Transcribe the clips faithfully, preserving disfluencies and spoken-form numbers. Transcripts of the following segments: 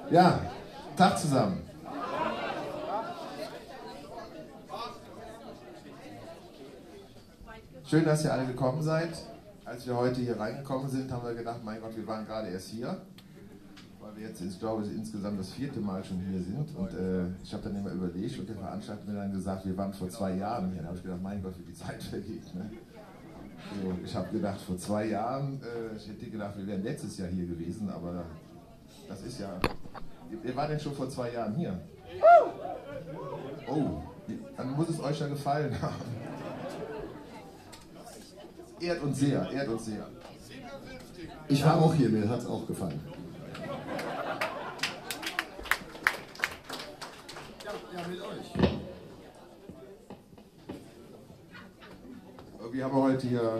Ja, Tag zusammen. Schön, dass ihr alle gekommen seid. Als wir heute hier reingekommen sind, haben wir gedacht, mein Gott, wir waren gerade erst hier. Weil wir jetzt, ich glaube, insgesamt das vierte Mal schon hier sind. Und äh, ich habe dann immer überlegt und der Veranstalter mir dann gesagt, wir waren vor zwei Jahren hier. Da habe ich gedacht, mein Gott, wie die Zeit vergeht. Ne? So, ich habe gedacht, vor zwei Jahren, äh, ich hätte gedacht, wir wären letztes Jahr hier gewesen, aber das ist ja... Wer war denn schon vor zwei Jahren hier? Oh, dann muss es euch ja gefallen haben. Ehrt uns sehr, ehrt uns sehr. Ich war auch hier, mir hat es auch gefallen. Ja, ja, mit euch. Wir haben heute hier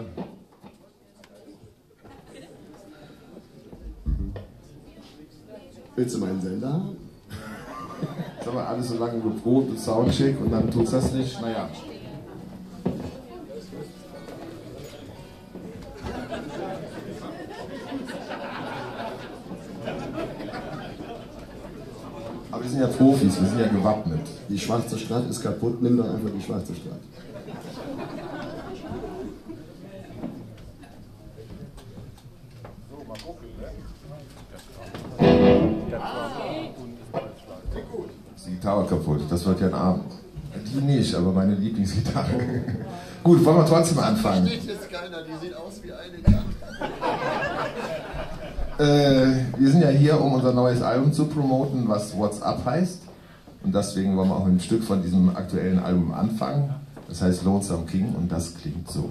Willst du meinen Sender haben? Jetzt haben wir alles so lange geprobt und Soundcheck und dann tut's das nicht, naja. Aber wir sind ja Profis, wir sind ja gewappnet. Die schwarze Stadt ist kaputt, nimm doch einfach die schwarze Stadt. So, mal gucken, ne? Ist die Gitarre kaputt, das wird ja ein Abend. Die nicht, aber meine Lieblingsgitarre. Gut, wollen wir trotzdem anfangen. Steht jetzt keiner, die sieht aus wie eine Karte. Äh, wir sind ja hier, um unser neues Album zu promoten, was What's Up heißt. Und deswegen wollen wir auch ein Stück von diesem aktuellen Album anfangen. Das heißt Lonesome King und das klingt so.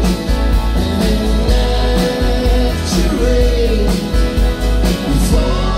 Before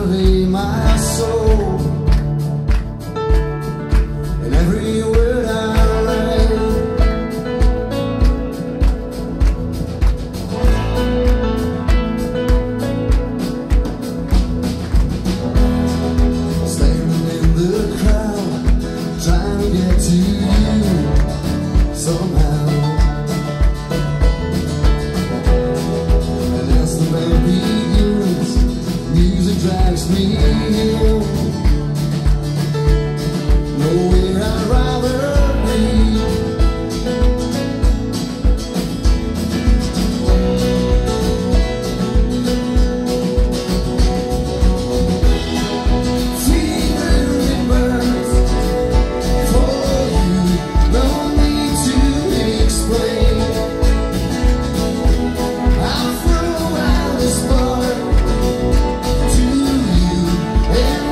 lay my soul in every word I write. Standing in the crowd, trying to get to you somehow. And as the band begins, music drags me in. Nowhere I'd rather be. Fever it burns for you, no need to explain. I'll throw out the spark to you and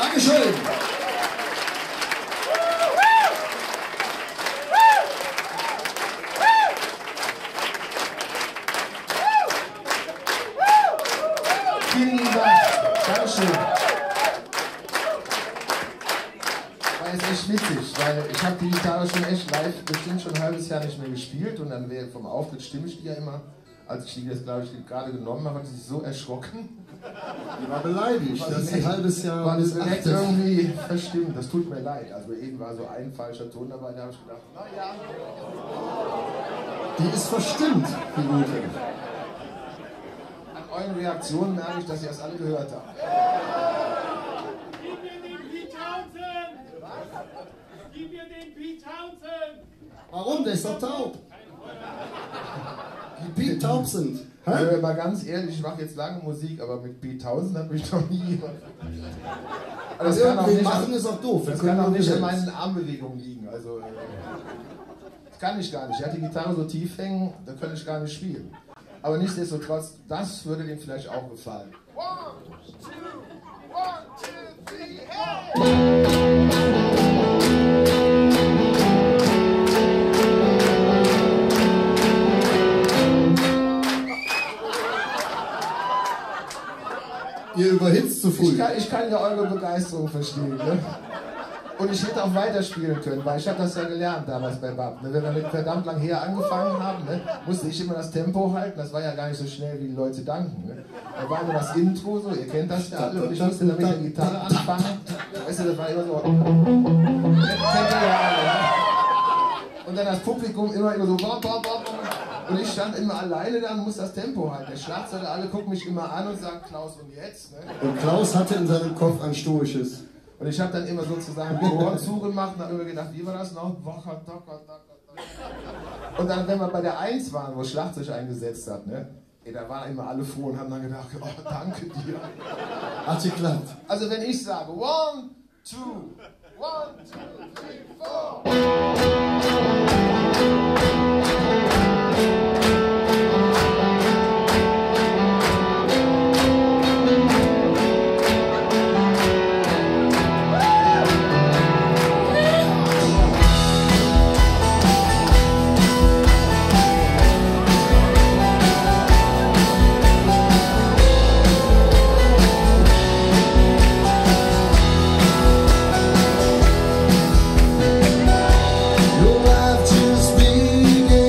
Dankeschön. Vielen lieben Dank. Dankeschön. War jetzt echt witzig, weil ich habe die Gitarre schon echt live bestimmt schon ein halbes Jahr nicht mehr gespielt und dann wäre vom Auftritt stimme ich die ja immer. Als ich die jetzt, glaube ich, gerade genommen habe, hat sie sich so erschrocken. Die war beleidigt, dass sie ein halbes Jahr war das direkt missachtet. irgendwie verstimmt. Das tut mir leid. Also eben war so ein falscher Ton dabei, da habe ich gedacht, naja. Die ist verstimmt, die gute. An euren Reaktionen merke ich, dass ihr das alle gehört habt. Gib mir den Pete Townsend! Was? Gib mir den Pete Townsend! Warum? Der ist doch taub. Die Pete taub sind. Hä? Also, mal ganz ehrlich, ich mache jetzt lange Musik, aber mit Pete Townsend hat mich noch nie jemand. Aber das Also kann auch irgendwie nicht, machen ist auch doof. Wir das können kann auch nur nicht an selbst. meinen Armbewegungen liegen. Also, äh, das kann ich gar nicht. Ich hatte die Gitarre so tief hängen, da könnte ich gar nicht spielen. Aber nichtsdestotrotz, das würde dem vielleicht auch gefallen. One, two, one, two, three, hey! Ihr überhitzt zu früh. Ich kann, ich kann ja eure Begeisterung verstehen. Ne? Und ich hätte auch weiterspielen können, weil ich habe das ja gelernt damals bei Bab. Ne? Wenn wir mit verdammt lang her angefangen haben, ne? musste ich immer das Tempo halten. Das war ja gar nicht so schnell, wie die Leute danken. Ne? Da war nur das Intro so, ihr kennt das ja alle. Und ich musste dann mit der Gitarre anfangen. Weißt du, das war immer so. Kennt ihr ja alle, ne? Und dann das Publikum immer, immer so. Bam, bam, bam, bam. Und ich stand immer alleine da und muss das Tempo halten. Der Schlagzeuger, alle gucken mich immer an und sagen, Klaus, und jetzt? Ne? Und Klaus hatte in seinem Kopf ein stoisches. Und ich habe dann immer sozusagen die Ohren zugemacht und habe immer gedacht, wie war das noch? Und dann, wenn wir bei der Eins waren, wo Schlagzeug eingesetzt hat, ne? Ey, da waren immer alle froh und haben dann gedacht, oh, danke dir. Hat geklappt. Also wenn ich sage, one, two, one, two, three, four. Your life just began.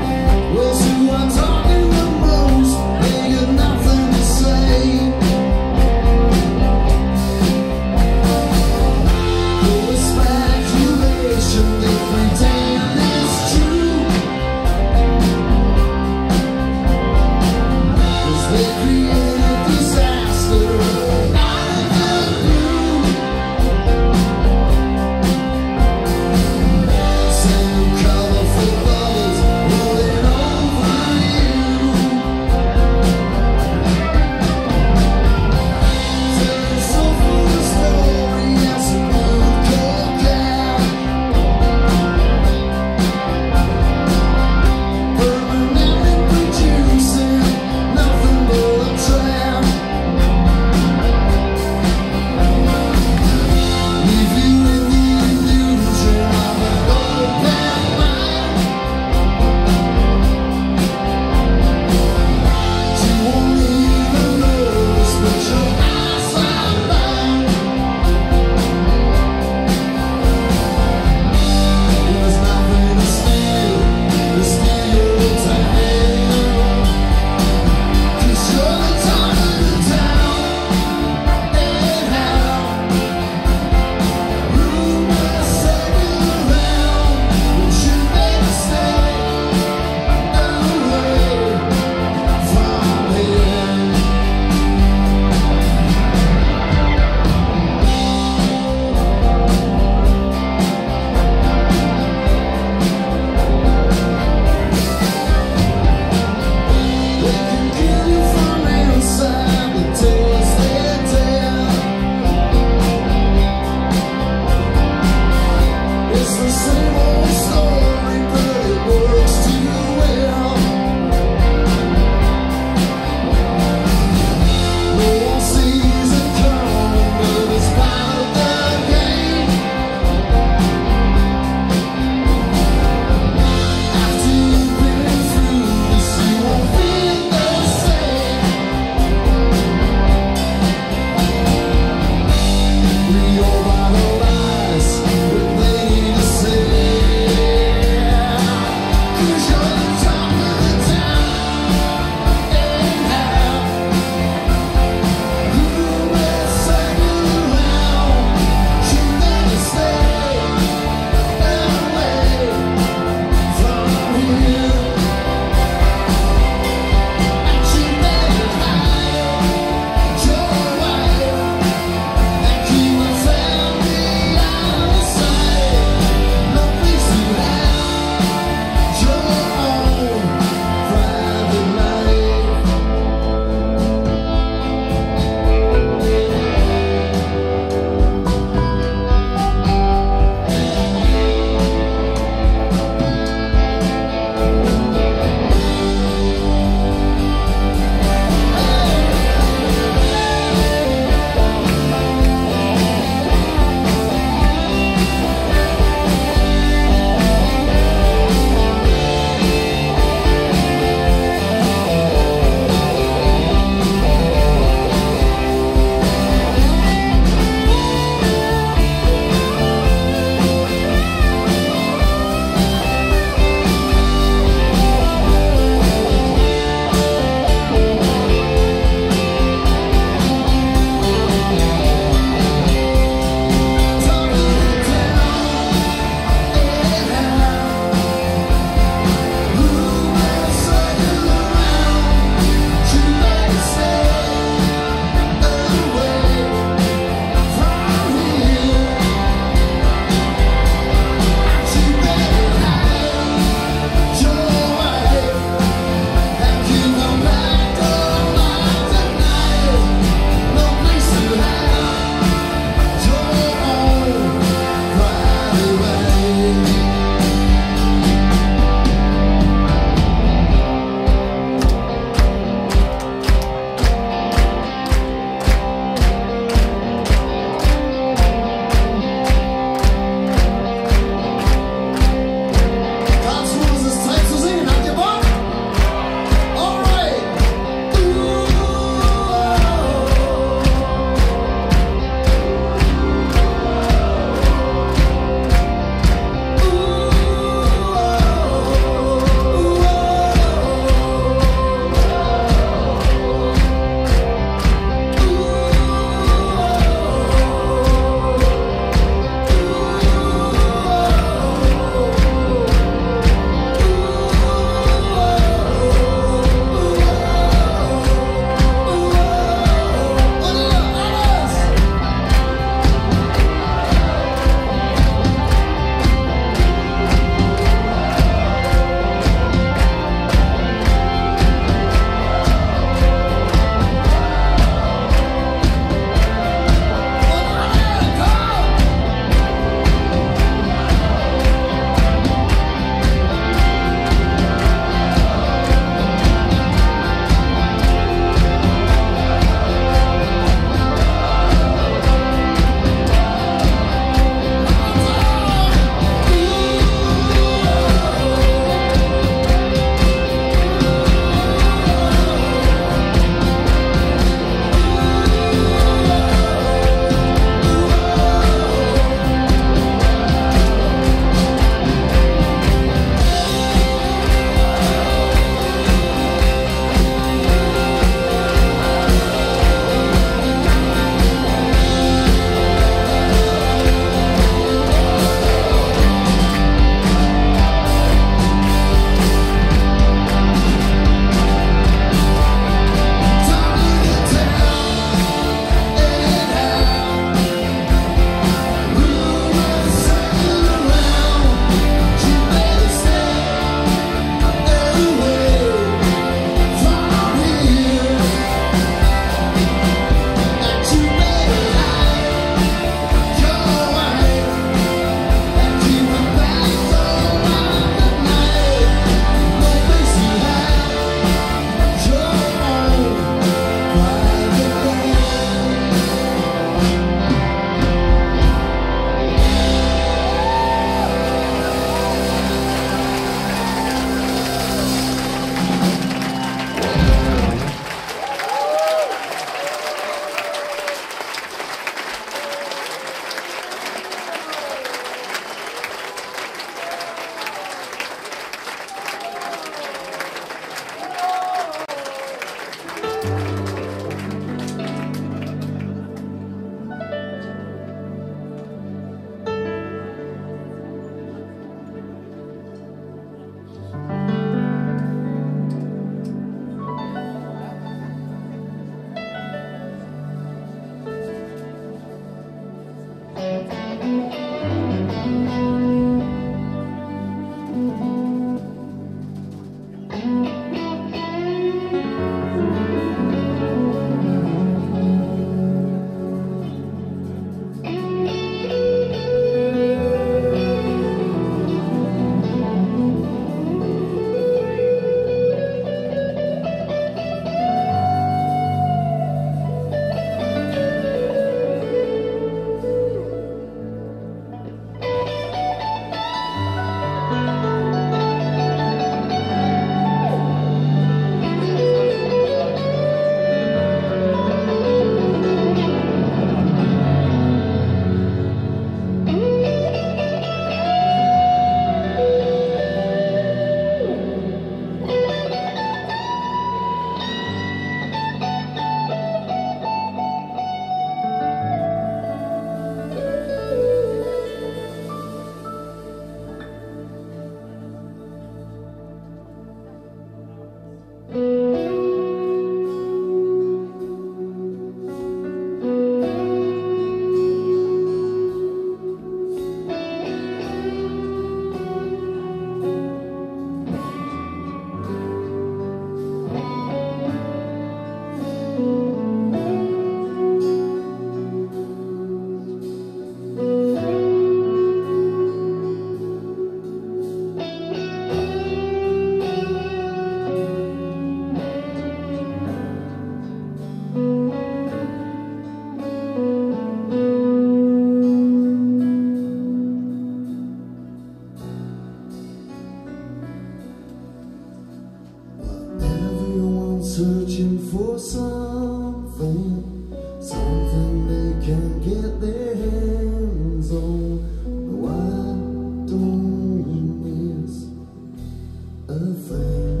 thing, something they can get their hands on. No, I don't miss a thing.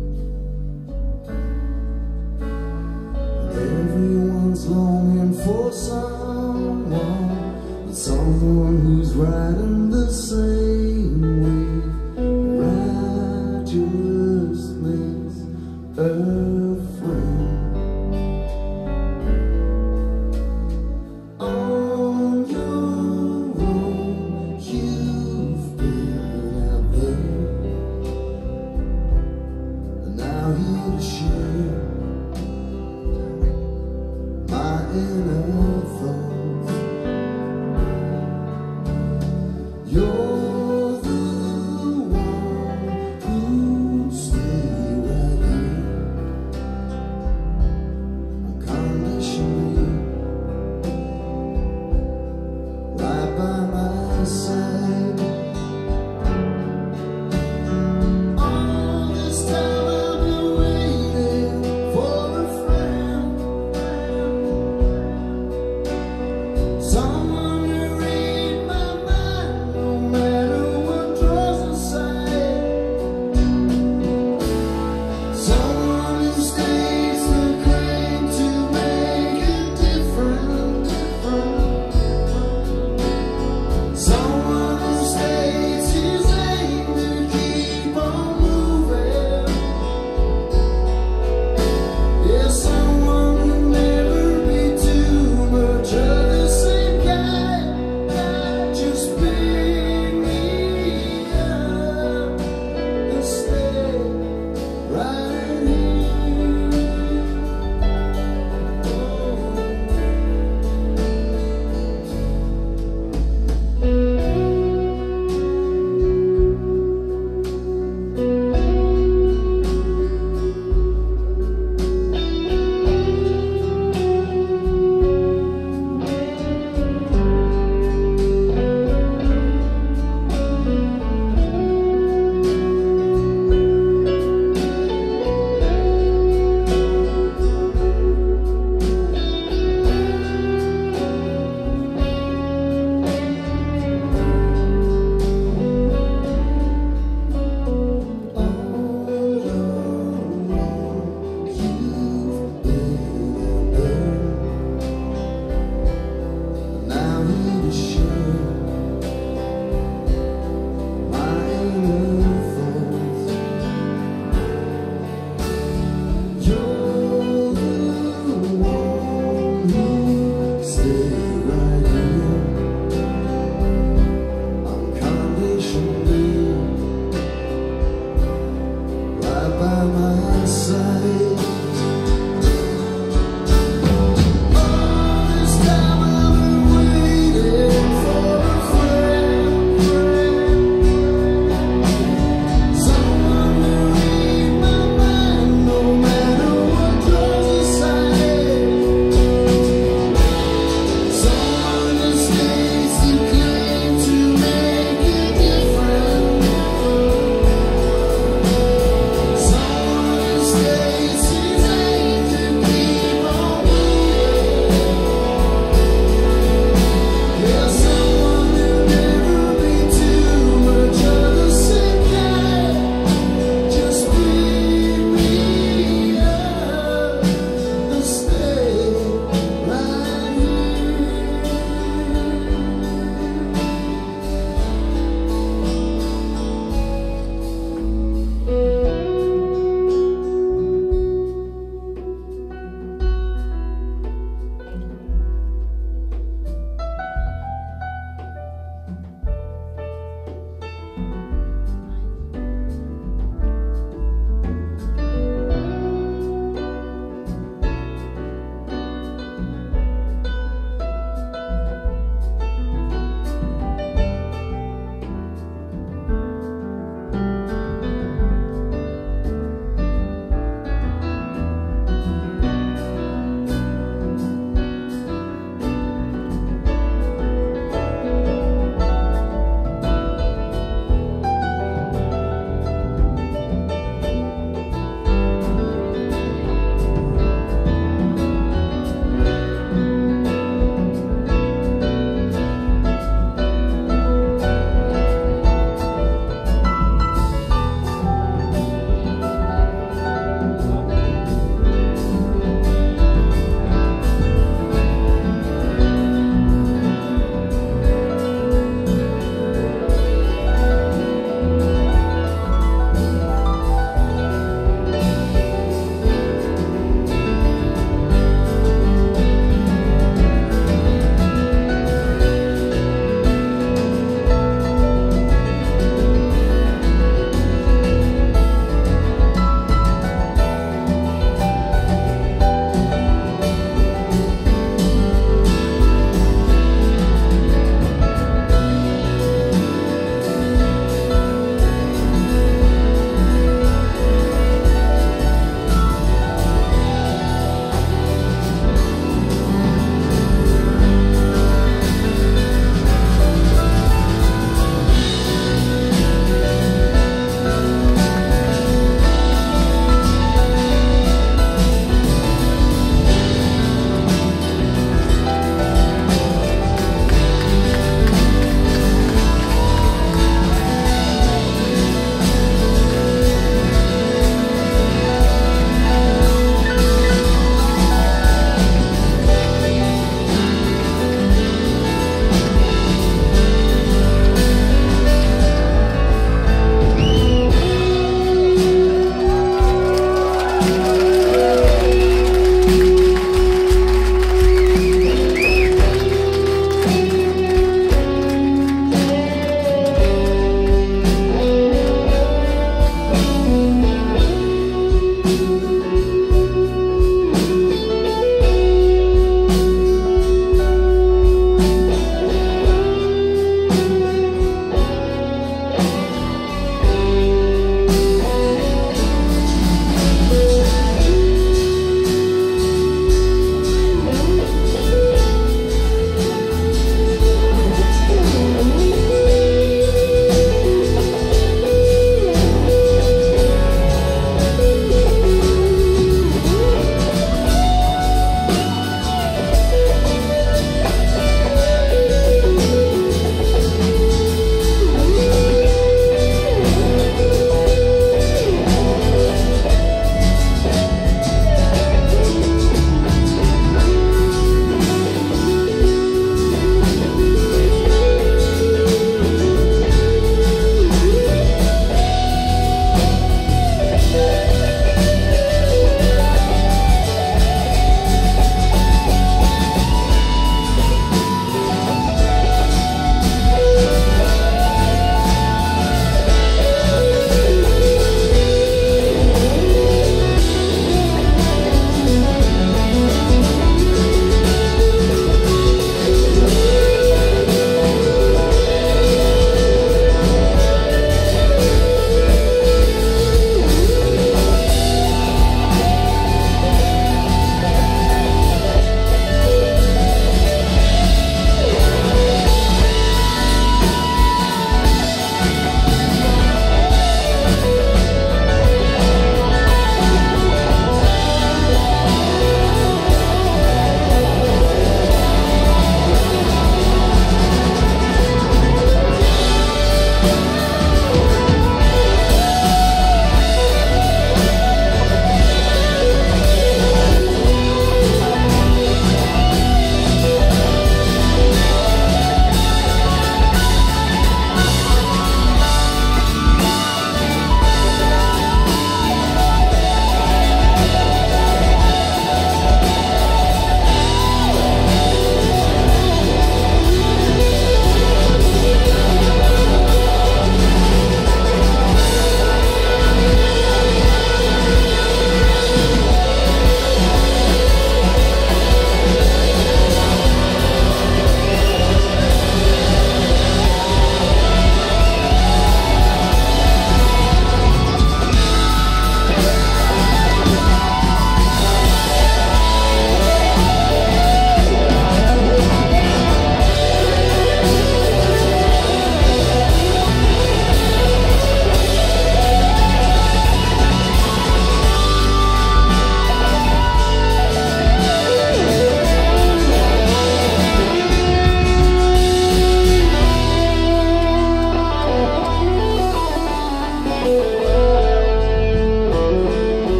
Everyone's longing for someone, but someone who's riding the same wave. Righteousness, a friend. On your own, you've been out there, and now here to share my inner thoughts. You're the one who stay right here unconditionally, right by my side. All this time I've been waiting for a friend.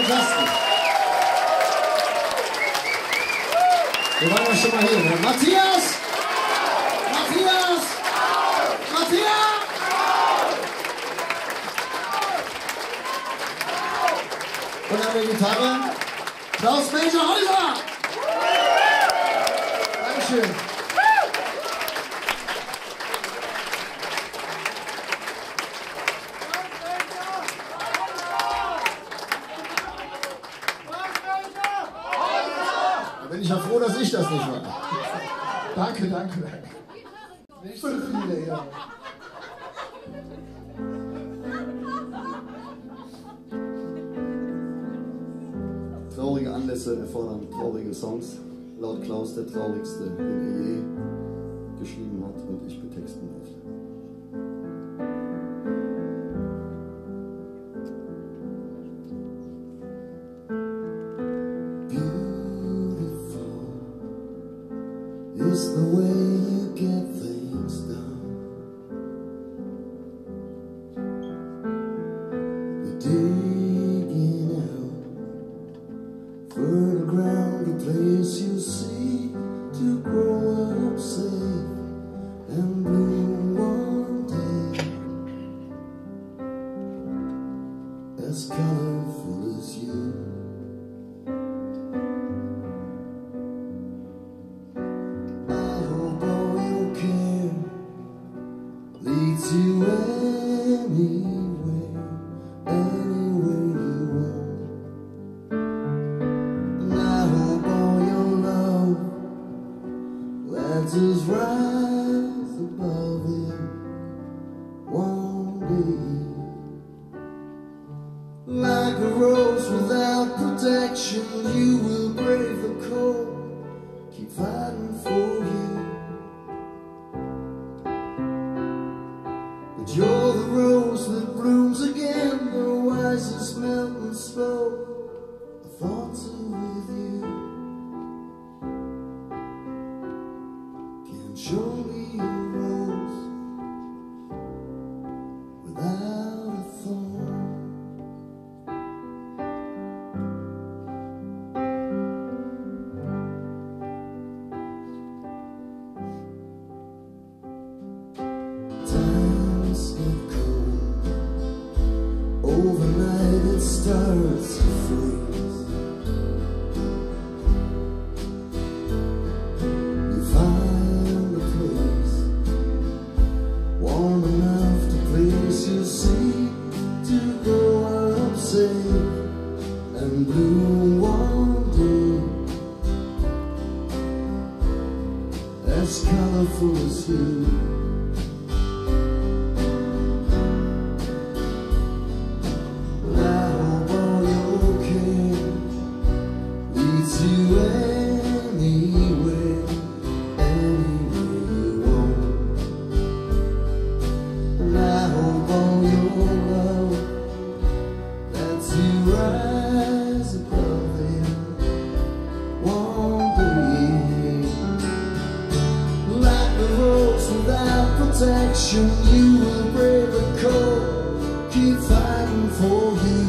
Kasten. Wir waren ja schon mal hier. Ne? Matthias! Matthias! Matthias! Und an der Gitarre Klaus Major Häuser! Dankeschön. Da bin ich ja froh, dass ich das nicht war. Danke, danke, danke. Nicht so viele, ja. Traurige Anlässe erfordern traurige Songs. Laut Klaus der traurigste, den er je geschrieben hat und ich betexten durfte. Beautiful is the way you get things done. You're digging out fertile ground, a place you see to grow up safe and bloom one day, as colorful as you. I hope all your care leads you anywhere, anywhere you want. And I hope all your love lets us rise above it one day. Like a rose without protection, you will brave the cold, keep fighting for you. But you're the rose that blooms again, the wisest melting slow. The thoughts are with you. Can't show me a rose without a thorn. Times get cold. Overnight it starts to freeze. You find a place warm enough to place you see, to go up safe and bloom one day, as colorful as you. I hope all your care leads you anywhere, anywhere you want. And I hope all your love lets you rise above it one day. Like a rose without protection, you will brave the cold, keep fighting for you.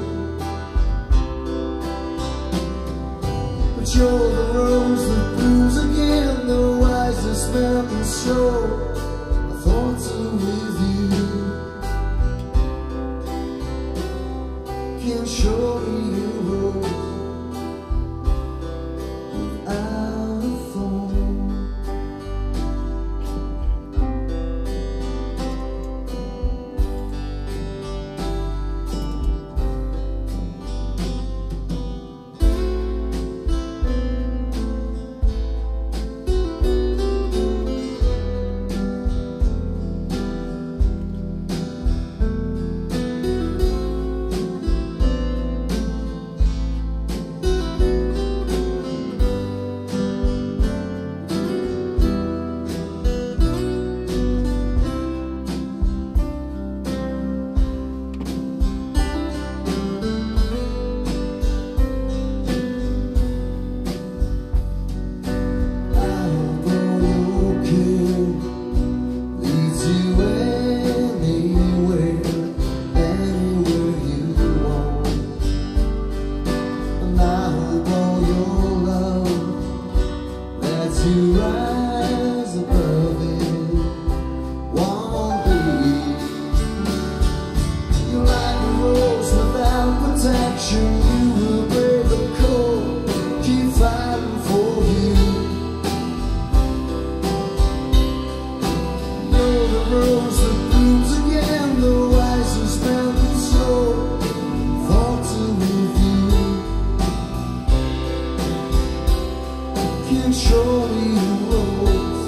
But you're the rose that blooms again, the wisest mountain slow. My thoughts are with you. Can't show me a rose without a thorn. to rise above it one day. You're like a rose without protection. You will break the code, keep fighting for you. You're the rose that blooms again, the wisest melting soul, thought to review. Can't show me the rose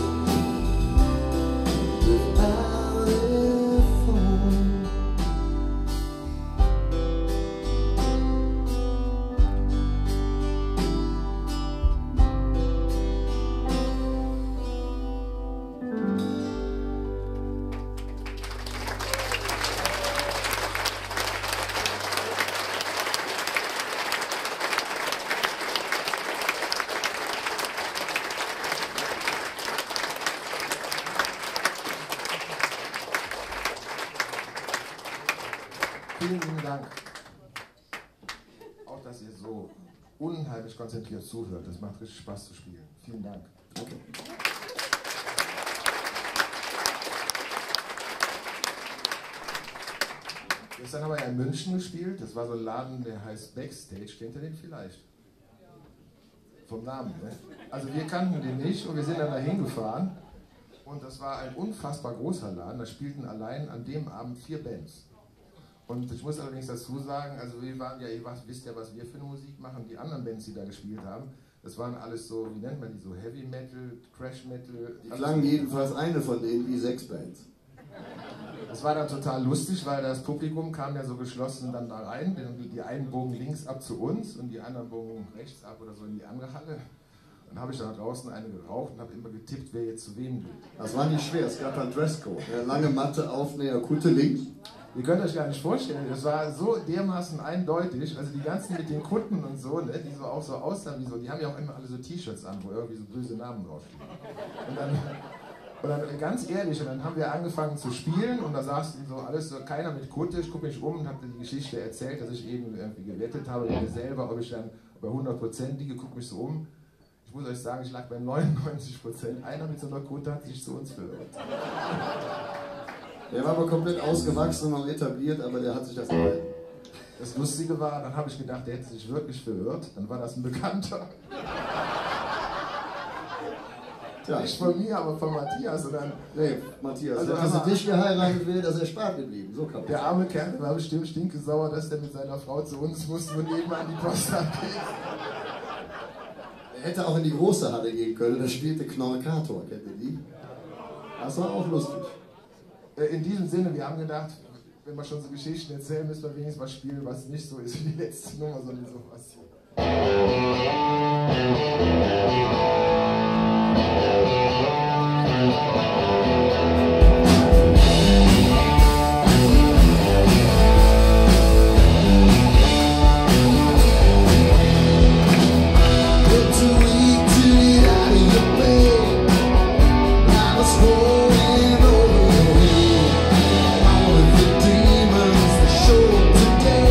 without a thorn. Vielen lieben Dank. Auch, dass ihr so unheimlich konzentriert zuhört. Das macht richtig Spaß zu spielen. Vielen Dank. Danke. Gestern haben wir ja in München gespielt. Das war so ein Laden, der heißt Backstage. Kennt ihr den vielleicht? Vom Namen, ne? Also wir kannten den nicht und wir sind dann da hingefahren. Und das war ein unfassbar großer Laden. Da spielten allein an dem Abend vier Bands. Und ich muss allerdings dazu sagen, also wir waren ja, ihr wisst ja, was wir für eine Musik machen. Die anderen Bands, die da gespielt haben, das waren alles so, wie nennt man die, so Heavy Metal, Thrash Metal. Die klangen jedenfalls eine von denen wie sechs Bands. Das war dann total lustig, weil das Publikum kam ja so geschlossen dann da rein. Die einen bogen links ab zu uns und die anderen bogen rechts ab oder so in die andere Halle. Dann habe ich da draußen eine geraucht und habe immer getippt, wer jetzt zu wem geht. Das war nicht schwer, es gab einen Dresscode. Lange Matte, Aufnäher, Kutte links. Ihr könnt euch gar nicht vorstellen, das war so dermaßen eindeutig, also die ganzen mit den Kunden und so, ne, die so auch so aussahen wie so, die haben ja auch immer alle so T-Shirts an, wo irgendwie so böse Namen draufstehen. Und dann, und dann ganz ehrlich, und dann haben wir angefangen zu spielen und da saßen so alles so, keiner mit Kutte, ich gucke mich um und habe die Geschichte erzählt, dass ich eben irgendwie gewettet habe mit mir selber, ob ich dann bei hundert Prozent liege, gucke mich so um. Ich muss euch sagen, ich lag bei neunundneunzig Prozent. Einer mit so einer Kutte hat sich zu uns verirrt. Der war aber komplett ausgewachsen und etabliert, aber der hat sich das gehalten. Das Lustige war, dann habe ich gedacht, der hätte sich wirklich verirrt. Dann war das ein Bekannter. Tja. Nicht von mir, aber von Matthias. Und dann, Nee, Matthias, Also, hätte aber- sie dich geheiratet, wäre das erspart geblieben. So kann man der arme Kerl war bestimmt stinkesauer, dass der mit seiner Frau zu uns musste und nebenan die Post abgeht. Er hätte auch in die große Halle gehen können, da spielte Knorkator, kennt ihr die? Das war auch lustig. In diesem Sinne, wir haben gedacht, wenn wir schon so Geschichten erzählen, müssen wir wenigstens was spielen, was nicht so ist wie die letzte Nummer, sondern sowas hier.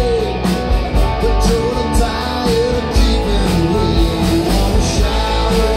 Shower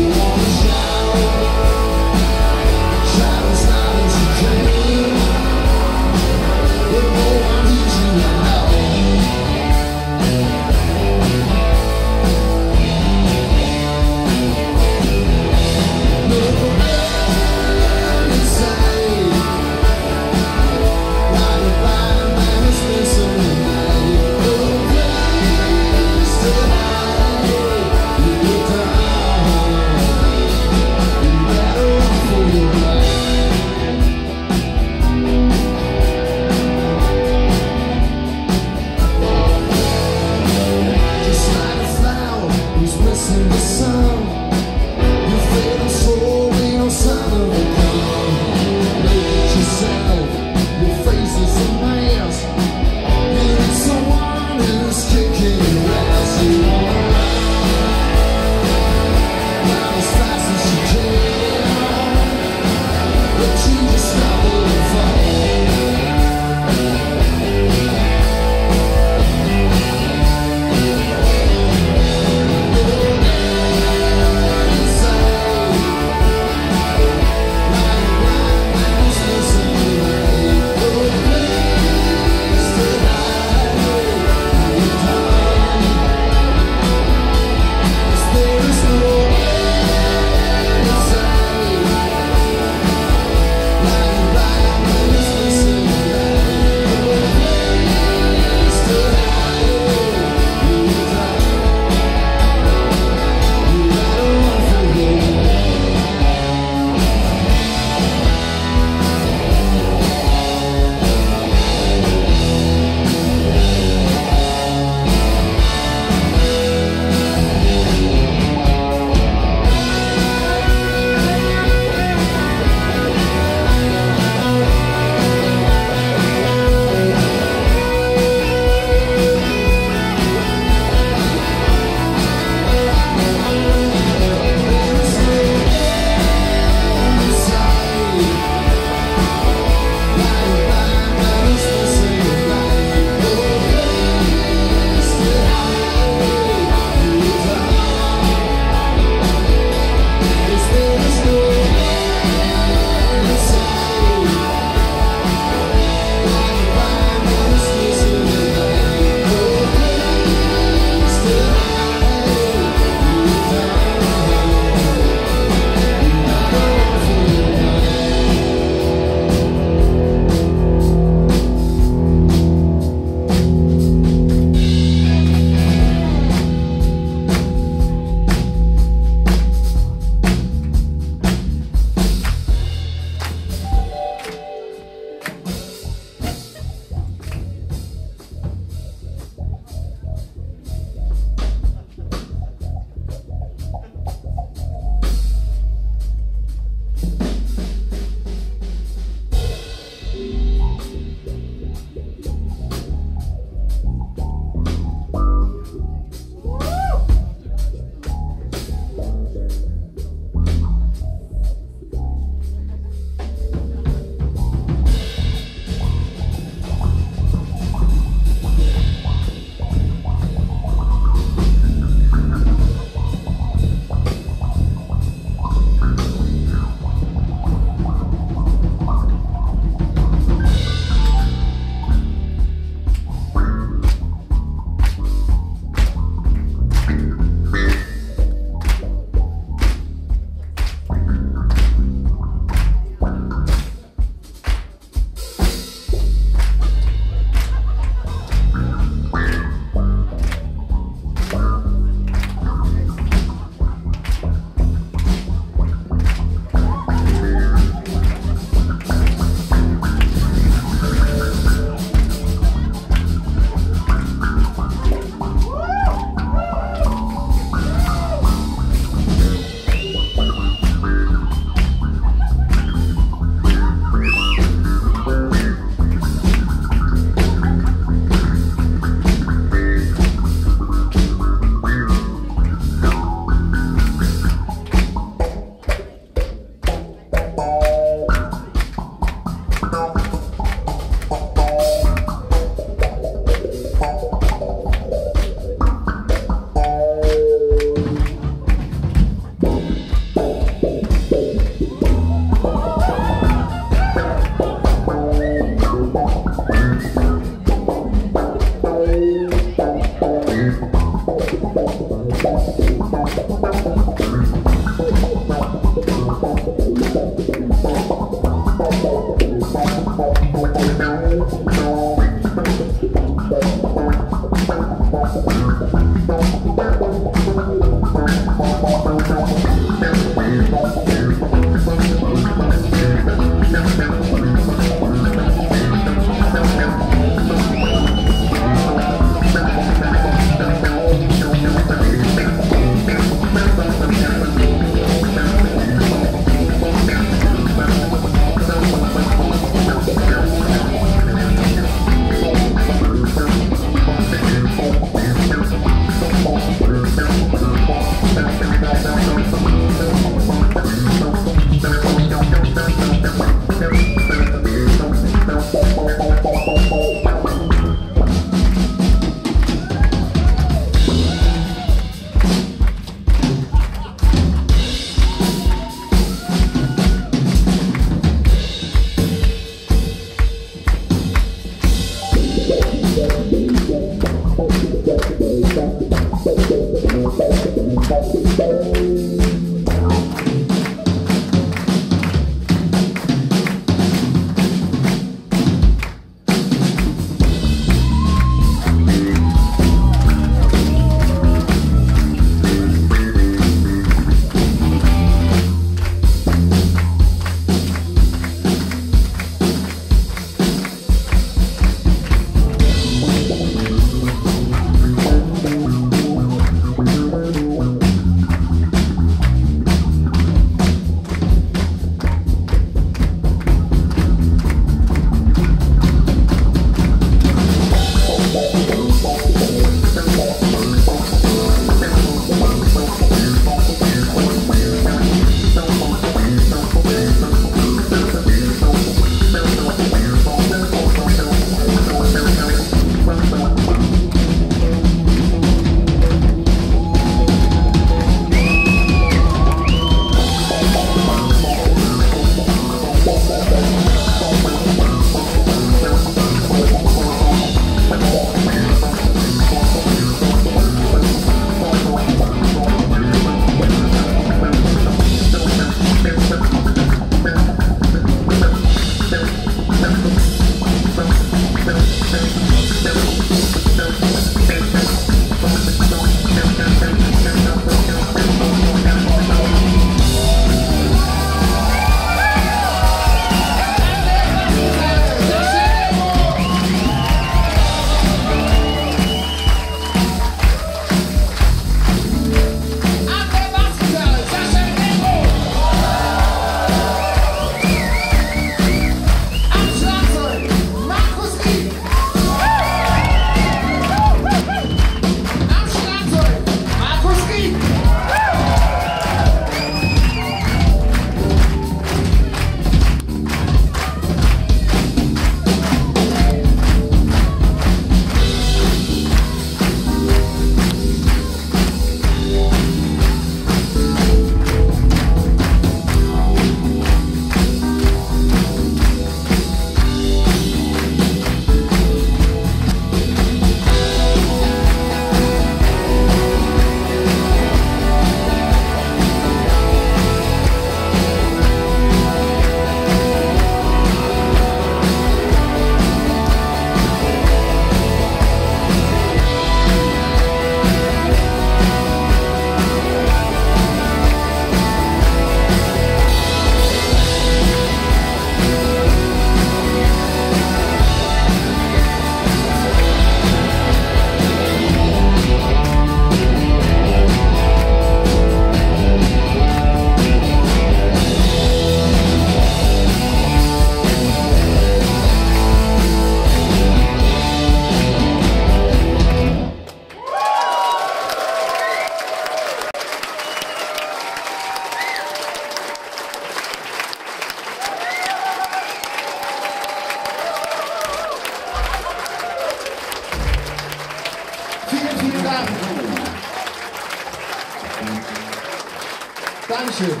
Dankeschön.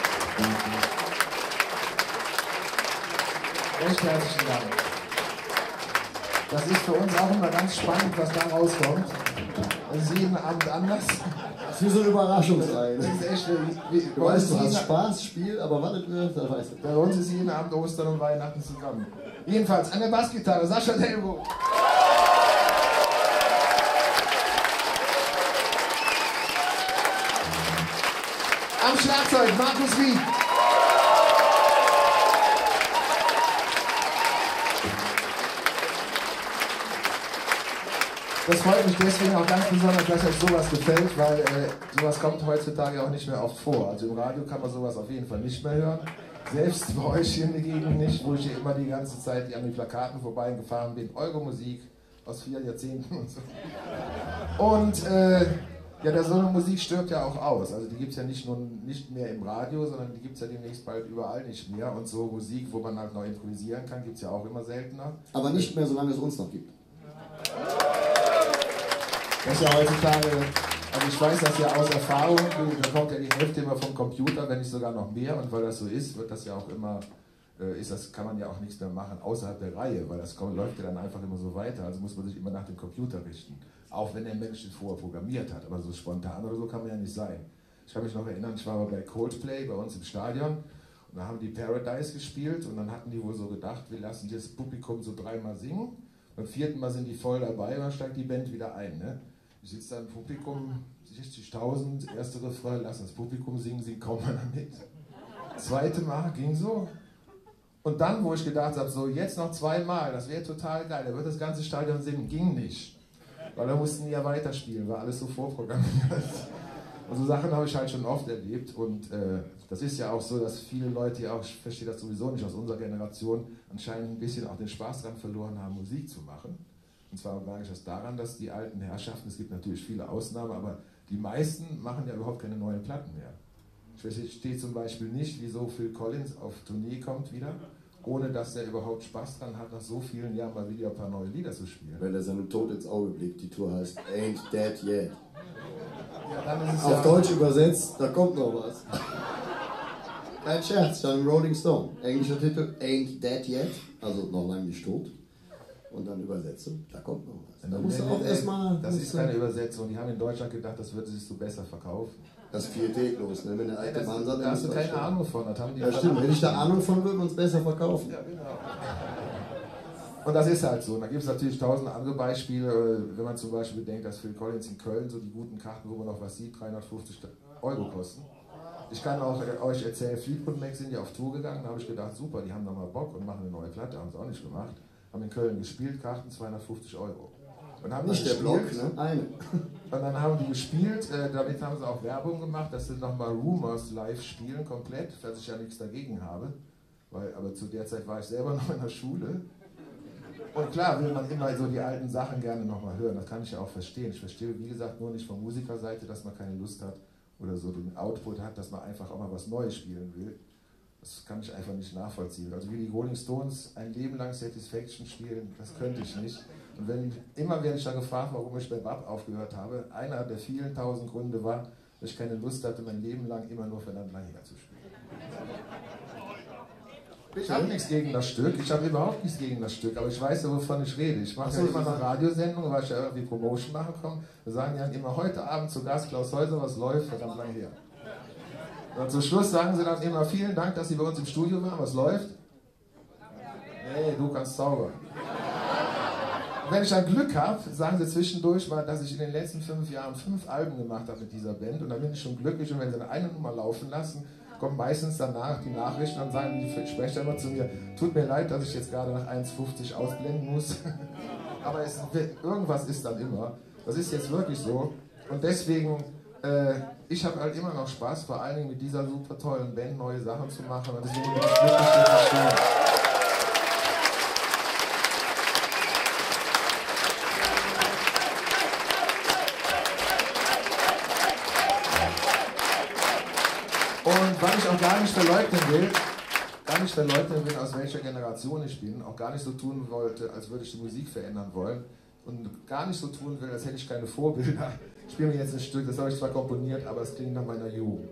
Recht herzlichen Dank. Das ist für uns auch immer ganz spannend, was da rauskommt. Das ist jeden Abend anders. Das ist wie so ein Überraschungsei. Das ist echt, wie, wie, Du weißt, du hast Spaß, Spiel, aber wann es wird, dann weißt du. Bei uns ist jeden Abend Ostern und Weihnachten zusammen. Jedenfalls an der Bassgitarre Sascha Delbo. Am Schlagzeug Markus Wied. Das freut mich deswegen auch ganz besonders, dass euch sowas gefällt, weil äh, sowas kommt heutzutage auch nicht mehr oft vor. Also im Radio kann man sowas auf jeden Fall nicht mehr hören. Selbst bei euch hier in der Gegend nicht, wo ich hier immer die ganze Zeit an den Plakaten vorbeigefahren bin. Euro-Musik aus vier Jahrzehnten und so. Und äh, ja, der so eine Musik stirbt ja auch aus. Also die gibt es ja nicht nur nicht mehr im Radio, sondern die gibt es ja demnächst bald überall nicht mehr. Und so Musik, wo man halt noch improvisieren kann, gibt es ja auch immer seltener. Aber nicht mehr, solange es uns noch gibt. Das ist ja heutzutage, also ich weiß das ja aus Erfahrung, da kommt ja die Hälfte immer vom Computer, wenn nicht sogar noch mehr, und weil das so ist, wird das ja auch immer, äh, ist das, kann man ja auch nichts mehr machen außerhalb der Reihe, weil das kommt, läuft ja dann einfach immer so weiter, also muss man sich immer nach dem Computer richten, auch wenn der Mensch den vorher programmiert hat, aber so spontan oder so kann man ja nicht sein. Ich kann mich noch erinnern, ich war mal bei Coldplay bei uns im Stadion und da haben die Paradise gespielt und dann hatten die wohl so gedacht, wir lassen das Publikum so dreimal singen, beim vierten Mal sind die voll dabei und dann steigt die Band wieder ein, ne? Ich sitze da im Publikum, sechzigtausend, erste Refrain, lassen das Publikum singen, singt kaum einer mit. Zweite Mal ging so. Und dann, wo ich gedacht habe, so jetzt noch zweimal, das wäre total geil, da wird das ganze Stadion singen, ging nicht. Weil da mussten die ja weiterspielen, war alles so vorprogrammiert. Und so Sachen habe ich halt schon oft erlebt. Und äh, das ist ja auch so, dass viele Leute, ja auch, ich verstehe das sowieso nicht, aus unserer Generation anscheinend ein bisschen auch den Spaß daran verloren haben, Musik zu machen. Und zwar lag ich das daran, dass die alten Herrschaften, es gibt natürlich viele Ausnahmen, aber die meisten machen ja überhaupt keine neuen Platten mehr. Ich verstehe zum Beispiel nicht, wieso Phil Collins auf Tournee kommt wieder, ohne dass er überhaupt Spaß dran hat, nach so vielen Jahren mal wieder ein paar neue Lieder zu spielen. Weil er seinem Tod ins Auge blickt. Die Tour heißt Ain't Dead Yet. Ja, dann ist es Auf ja Deutsch übersetzt, da kommt noch was. Kein Scherz, stand im Rolling Stone. Englischer Titel Ain't Dead Yet, also noch lange nicht tot. Und dann Übersetzung, da kommt noch was. Da musst du auch erstmal. Das ist keine Übersetzung, die haben in Deutschland gedacht, das würde sich so besser verkaufen. Das ist viertäglos, ne? Wenn der alte Das, Mann sagt, da hast du keine Deutschland. Ahnung von. Das haben die Ja, stimmt. Wenn ich da Ahnung von würde, man es besser verkaufen. Ja, genau. Und das ist halt so. Da gibt es natürlich tausend andere Beispiele. Wenn man zum Beispiel bedenkt, dass Phil Collins in Köln so die guten Karten, wo man noch was sieht, dreihundertfünfzig Euro kosten. Ich kann auch euch erzählen, Fleetwood Mac sind ja auf Tour gegangen. Da habe ich gedacht, super, die haben da mal Bock und machen eine neue Platte. Haben sie auch nicht gemacht. Haben in Köln gespielt, Karten zweihundertfünfzig Euro. Und haben Nicht der gespielt, Block, ne? Eine. Und dann haben die gespielt, äh, damit haben sie auch Werbung gemacht, dass sie nochmal Rumors live spielen, komplett, dass ich ja nichts dagegen habe. Weil, aber zu der Zeit war ich selber noch in der Schule. Und klar will man immer so die alten Sachen gerne nochmal hören, das kann ich ja auch verstehen. Ich verstehe, wie gesagt, nur nicht von Musikerseite, dass man keine Lust hat oder so den Output hat, dass man einfach auch mal was Neues spielen will. Das kann ich einfach nicht nachvollziehen. Also wie die Rolling Stones ein Leben lang Satisfaction spielen, das könnte ich nicht. Und wenn, immer werde ich da gefragt, warum ich bei B A P aufgehört habe. Einer der vielen tausend Gründe war, dass ich keine Lust hatte, mein Leben lang immer nur Fernand Langer zu spielen. Ich habe nichts gegen das Stück, ich habe überhaupt nichts gegen das Stück, aber ich weiß ja, wovon ich rede. Ich mache ja immer noch Radiosendungen, weil ich ja irgendwie Promotion machen komme. Wir sagen ja immer, heute Abend zu Gast Klaus Häuser, was läuft, verdammt lang her. Und zum Schluss sagen sie dann immer, vielen Dank, dass Sie bei uns im Studio waren, was läuft? Nee, du kannst zaubern. Und wenn ich dann Glück habe, sagen sie zwischendurch mal, dass ich in den letzten fünf Jahren fünf Alben gemacht habe mit dieser Band und dann bin ich schon glücklich und wenn sie eine Nummer laufen lassen, kommen meistens danach die Nachrichten und sagen die Sprecher immer zu mir, tut mir leid, dass ich jetzt gerade nach eins fünfzig ausblenden muss, aber es, irgendwas ist dann immer. Das ist jetzt wirklich so und deswegen, äh, ich habe halt immer noch Spaß, vor allen Dingen mit dieser super tollen Band neue Sachen zu machen und deswegen bin ich glücklich, dass ich stehe. Und weil ich auch gar nicht verleugnen will, gar nicht verleugnen will, aus welcher Generation ich bin, auch gar nicht so tun wollte, als würde ich die Musik verändern wollen und gar nicht so tun will, als hätte ich keine Vorbilder. Ich spiele mir jetzt ein Stück, das habe ich zwar komponiert, aber es klingt nach meiner Jugend.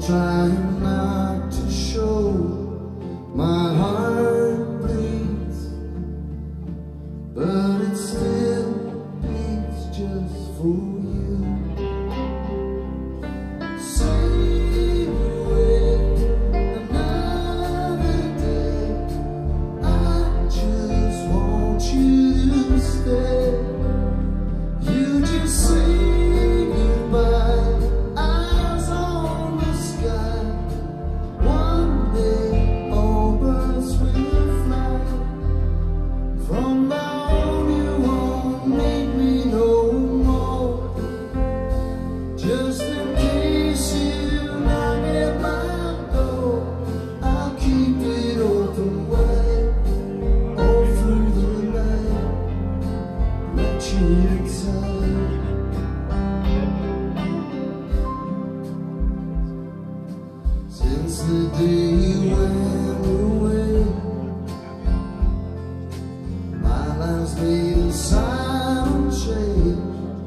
trying not to show my heart bleeds, but it still beats just for you. Sail away another day, I just want you to stay. You just say goodbye, eyes on the sky. One day all birds will fly. From now on you won't need me no more. Just in case you knock at my door, I'll keep it open wide all through the night. Let you inside. Since the day you went away, my life's made a silent change.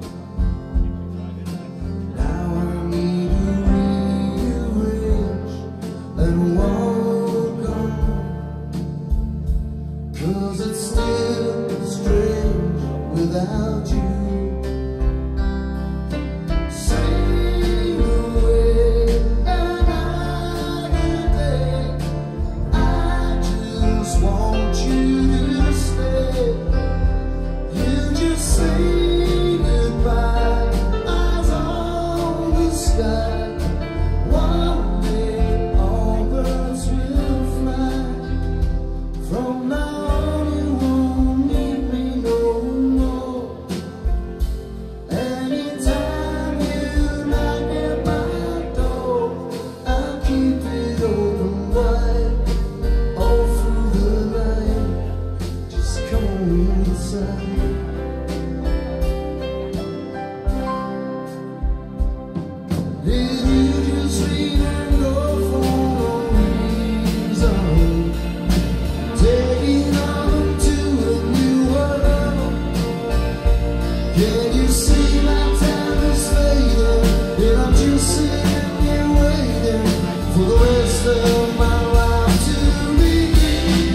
Now I need to rearrange and walk on, 'cause it's still strange without you. Sail away another day, I just want you to stay. You just say goodbye, eyes on the sky. One day all birds will fly. From now on you won't need me no more. Anytime you knock at my door, I'll keep it open wide all through the night. Just come on inside. Did you just leave and go for no reason? Taking on to a new world. Can you see my time is fading, and I'm just sitting here waiting for the rest of my life to begin.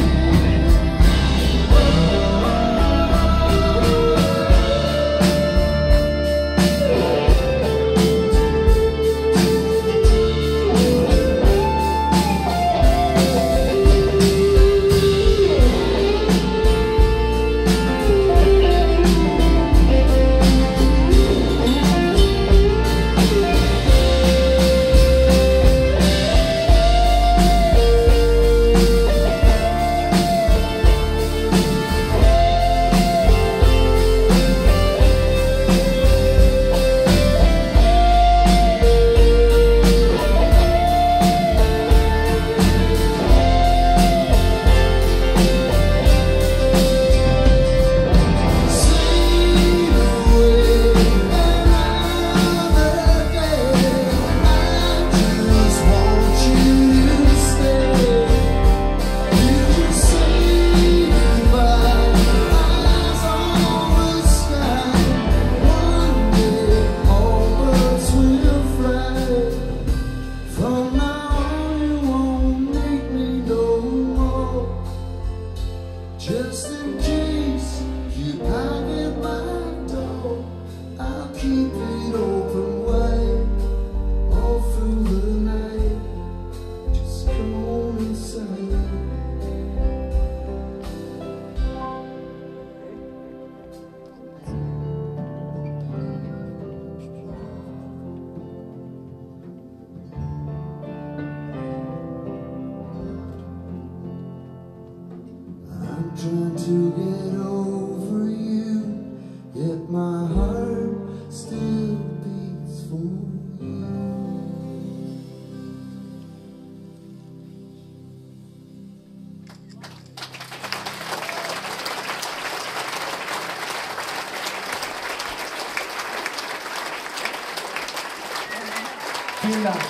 Just in case you knock at my door, I'll keep it open wide all through the night. Just come on inside. I'm trying to get over you, yet my heart still beats for you. Vielen Dank.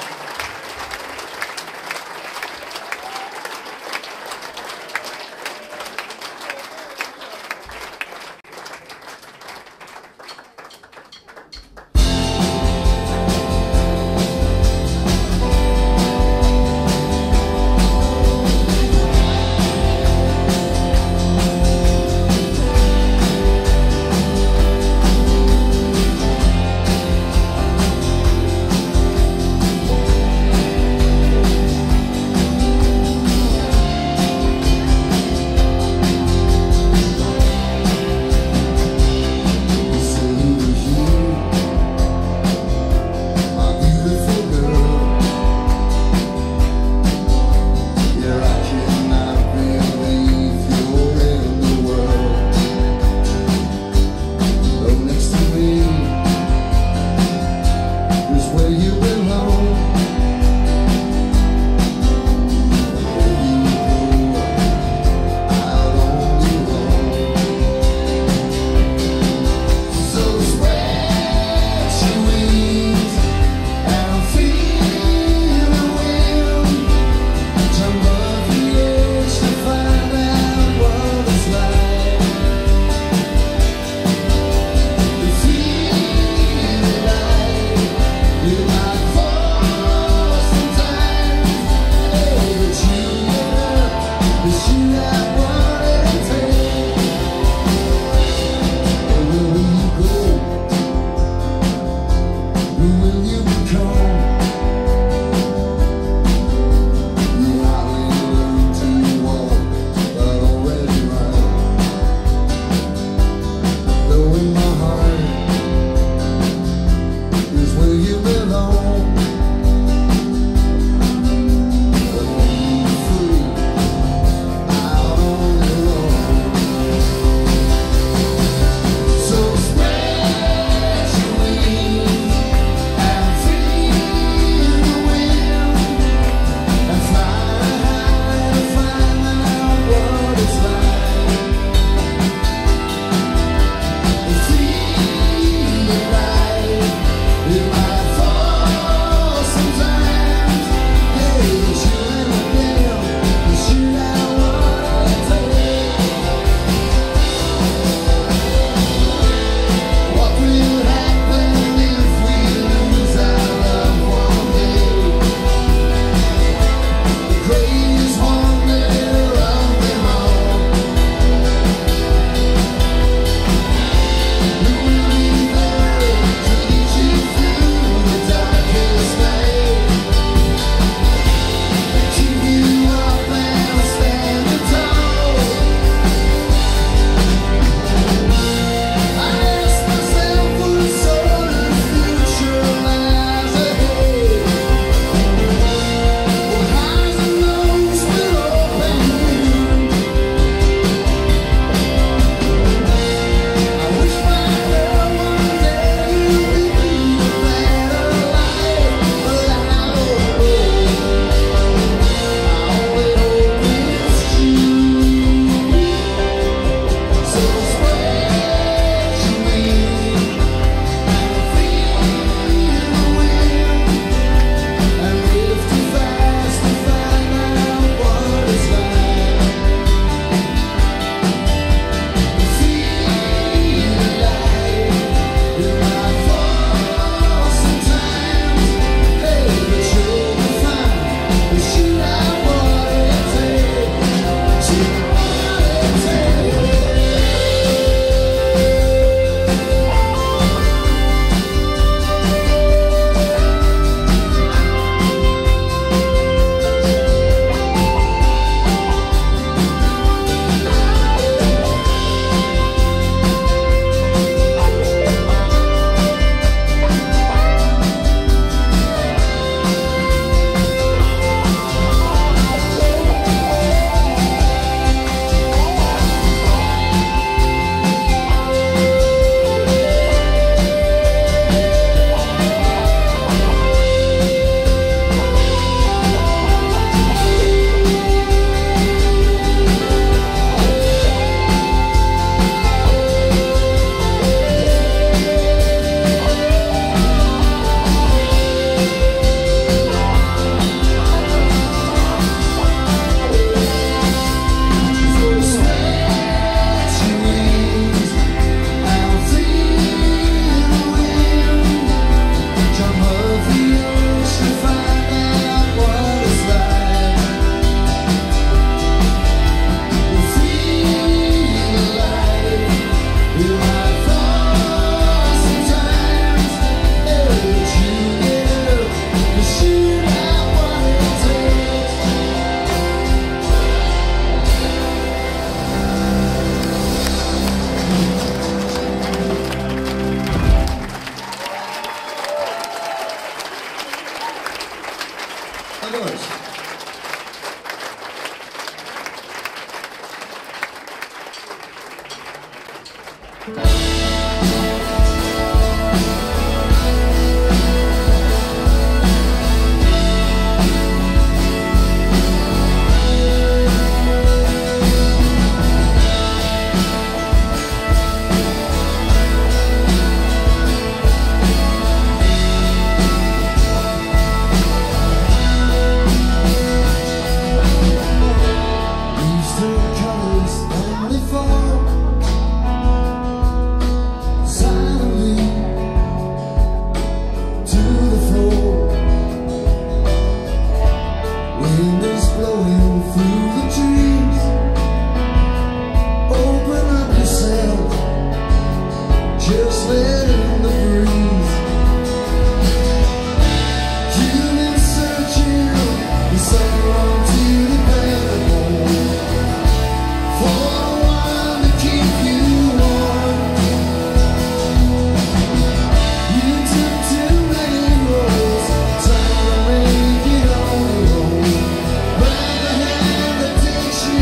Takes you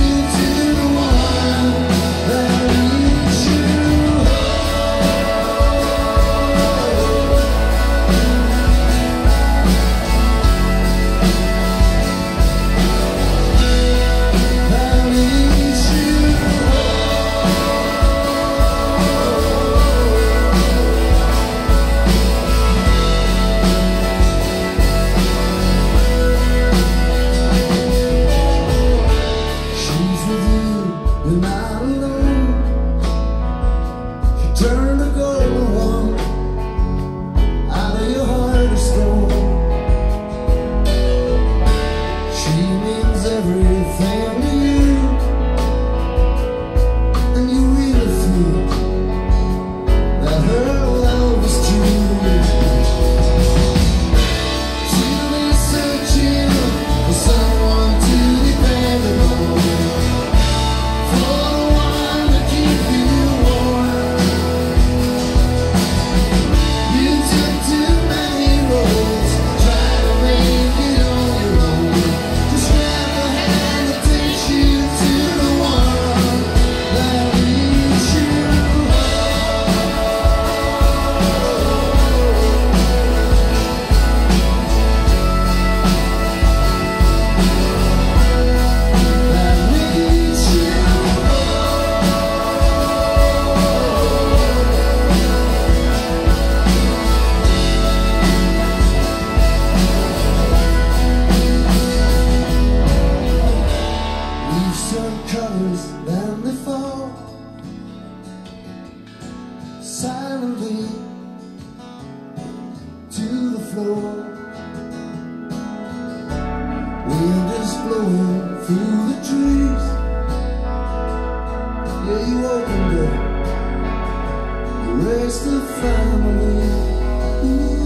wind is blowing through the trees. Yeah, you opened up, you raised a family. Ooh.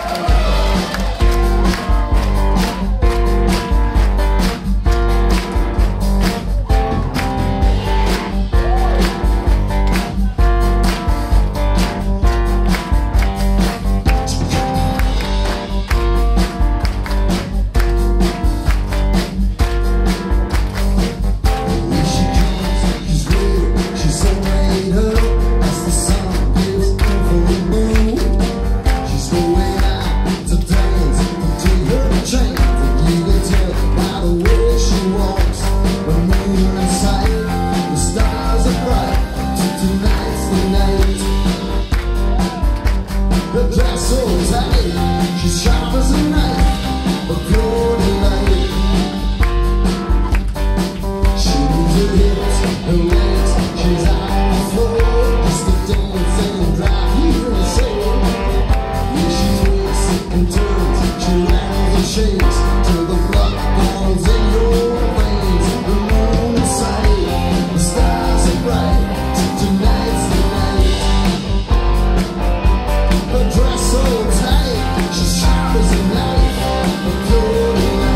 Her dress so tight, she's sharp as a knife. A cold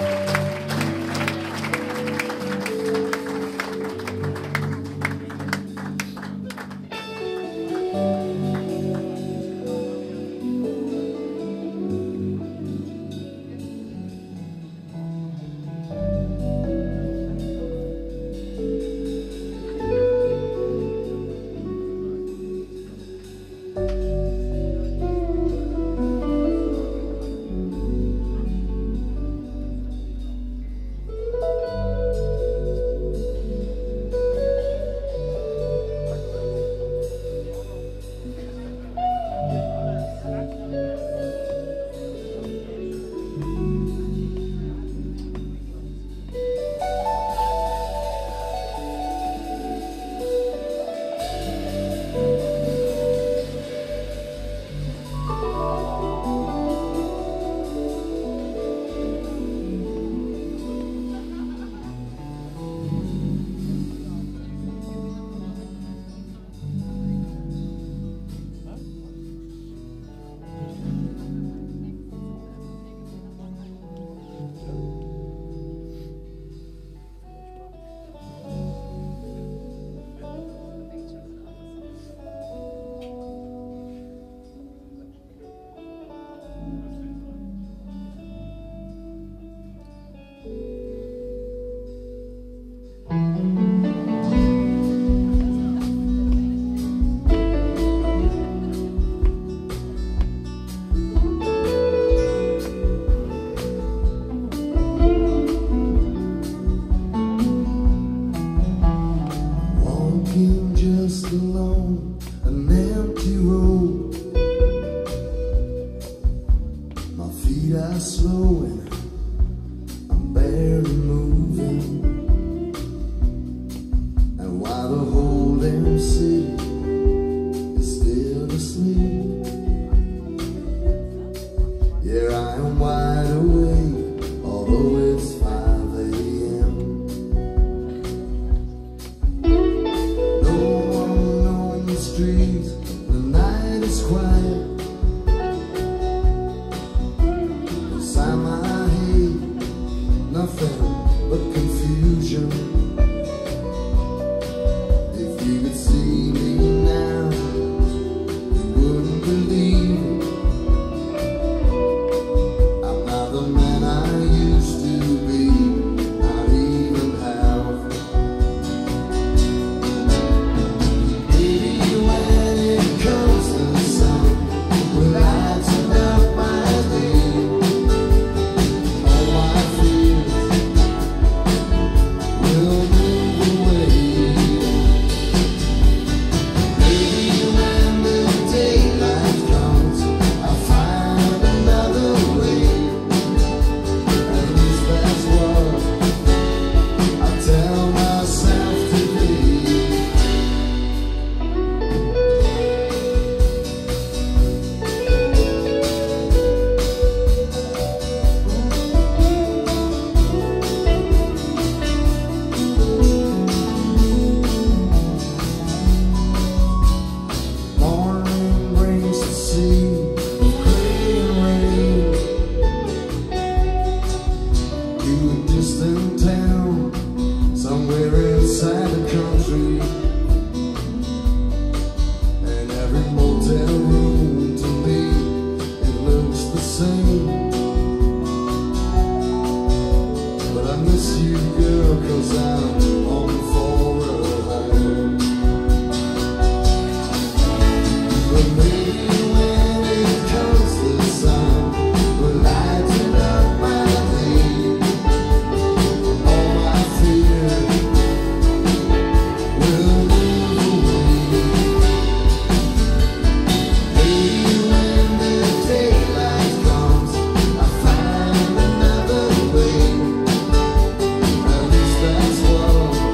At least that's what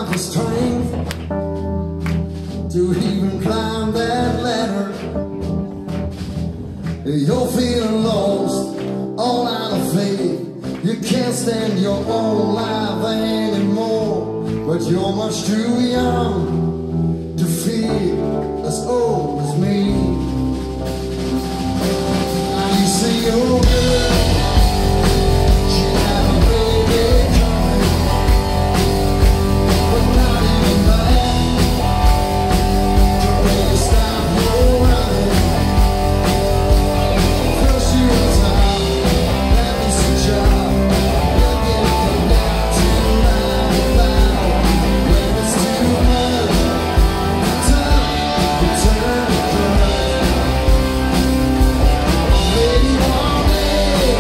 have the strength to even climb that ladder. You're feeling lost, all out of faith. You can't stand your own life anymore, but you're much too young to feel as old as me. Now you see your girl, she had a baby coming, but not even that can make you stop your running. First you were top, that was the job. You're getting down to line loud. When it's too much, time to turn the curve. Maybe one day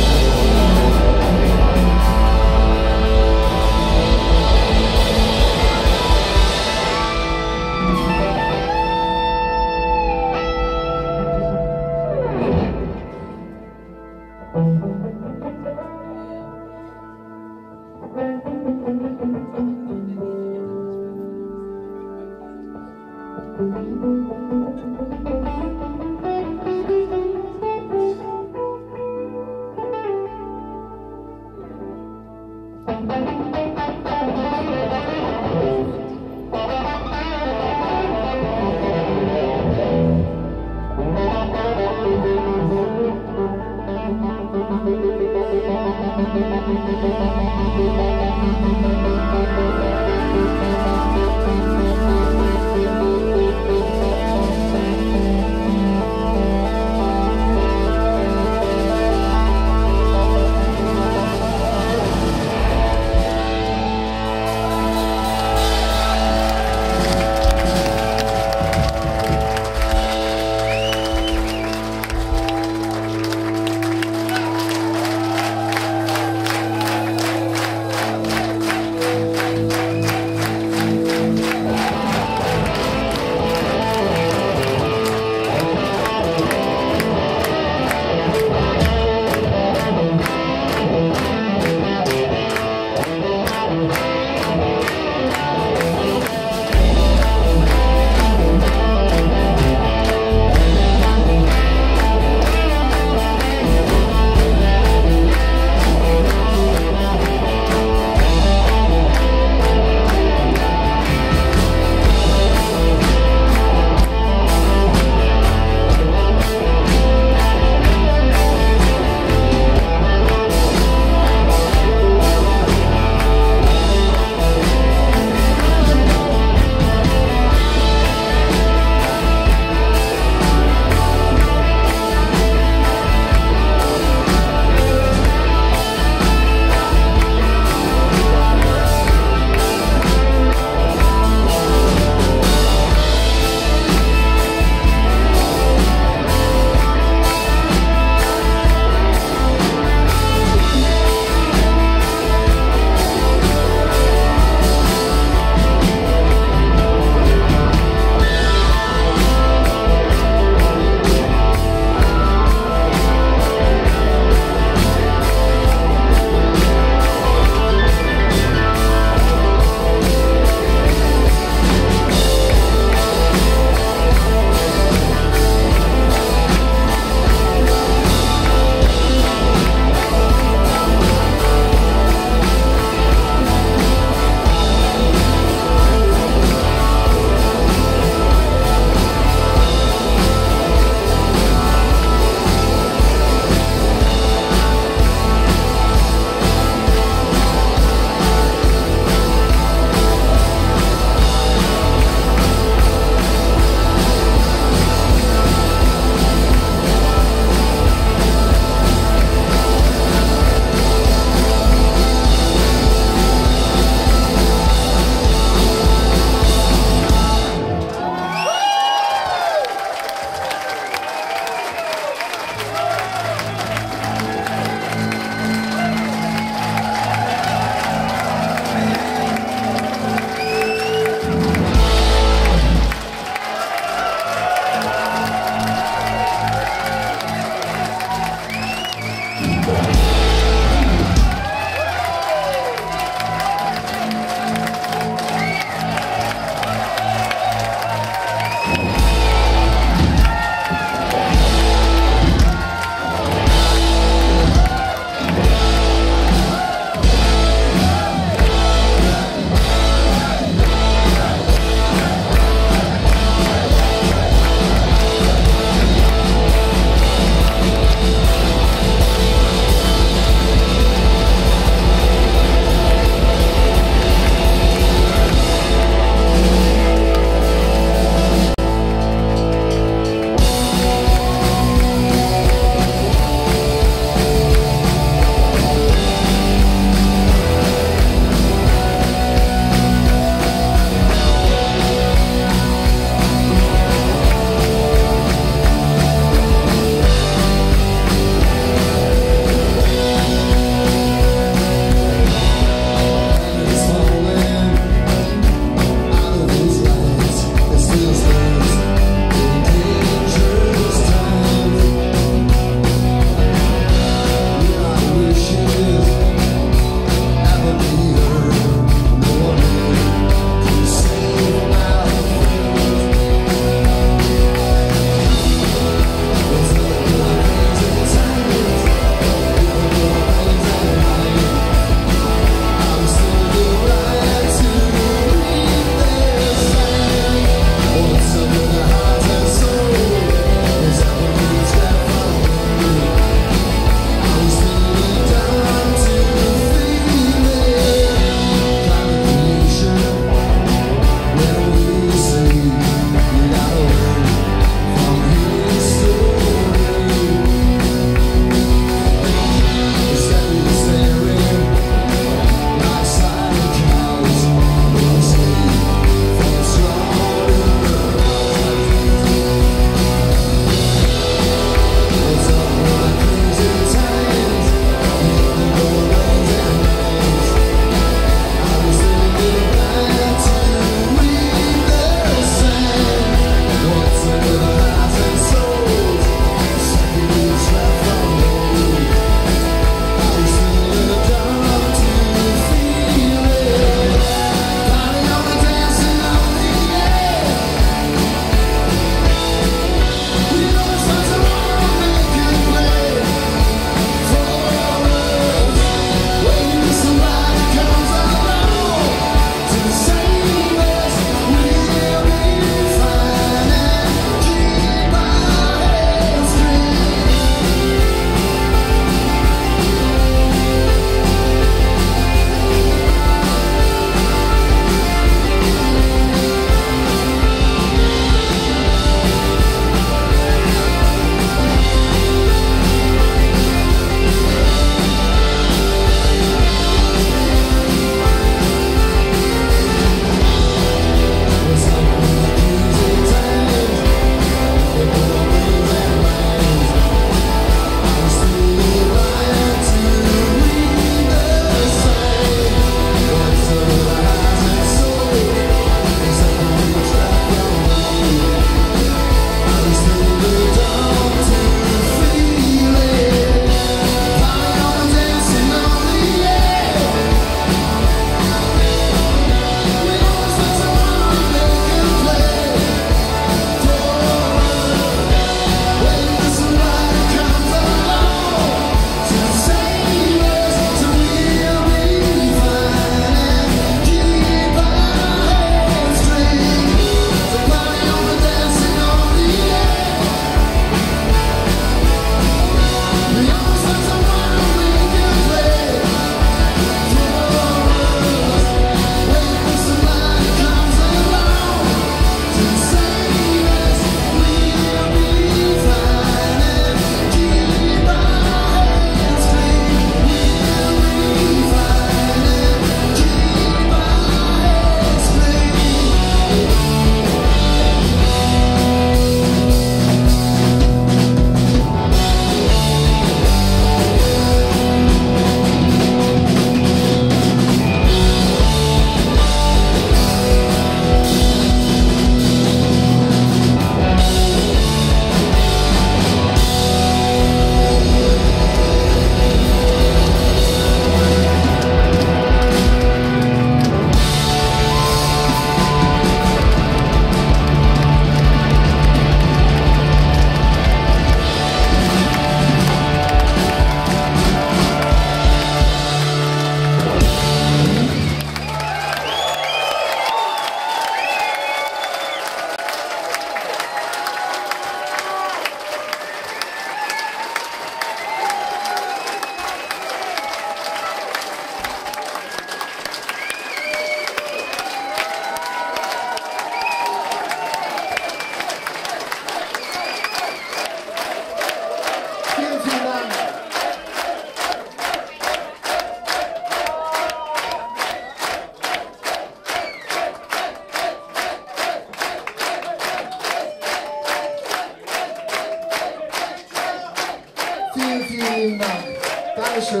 Dankeschön.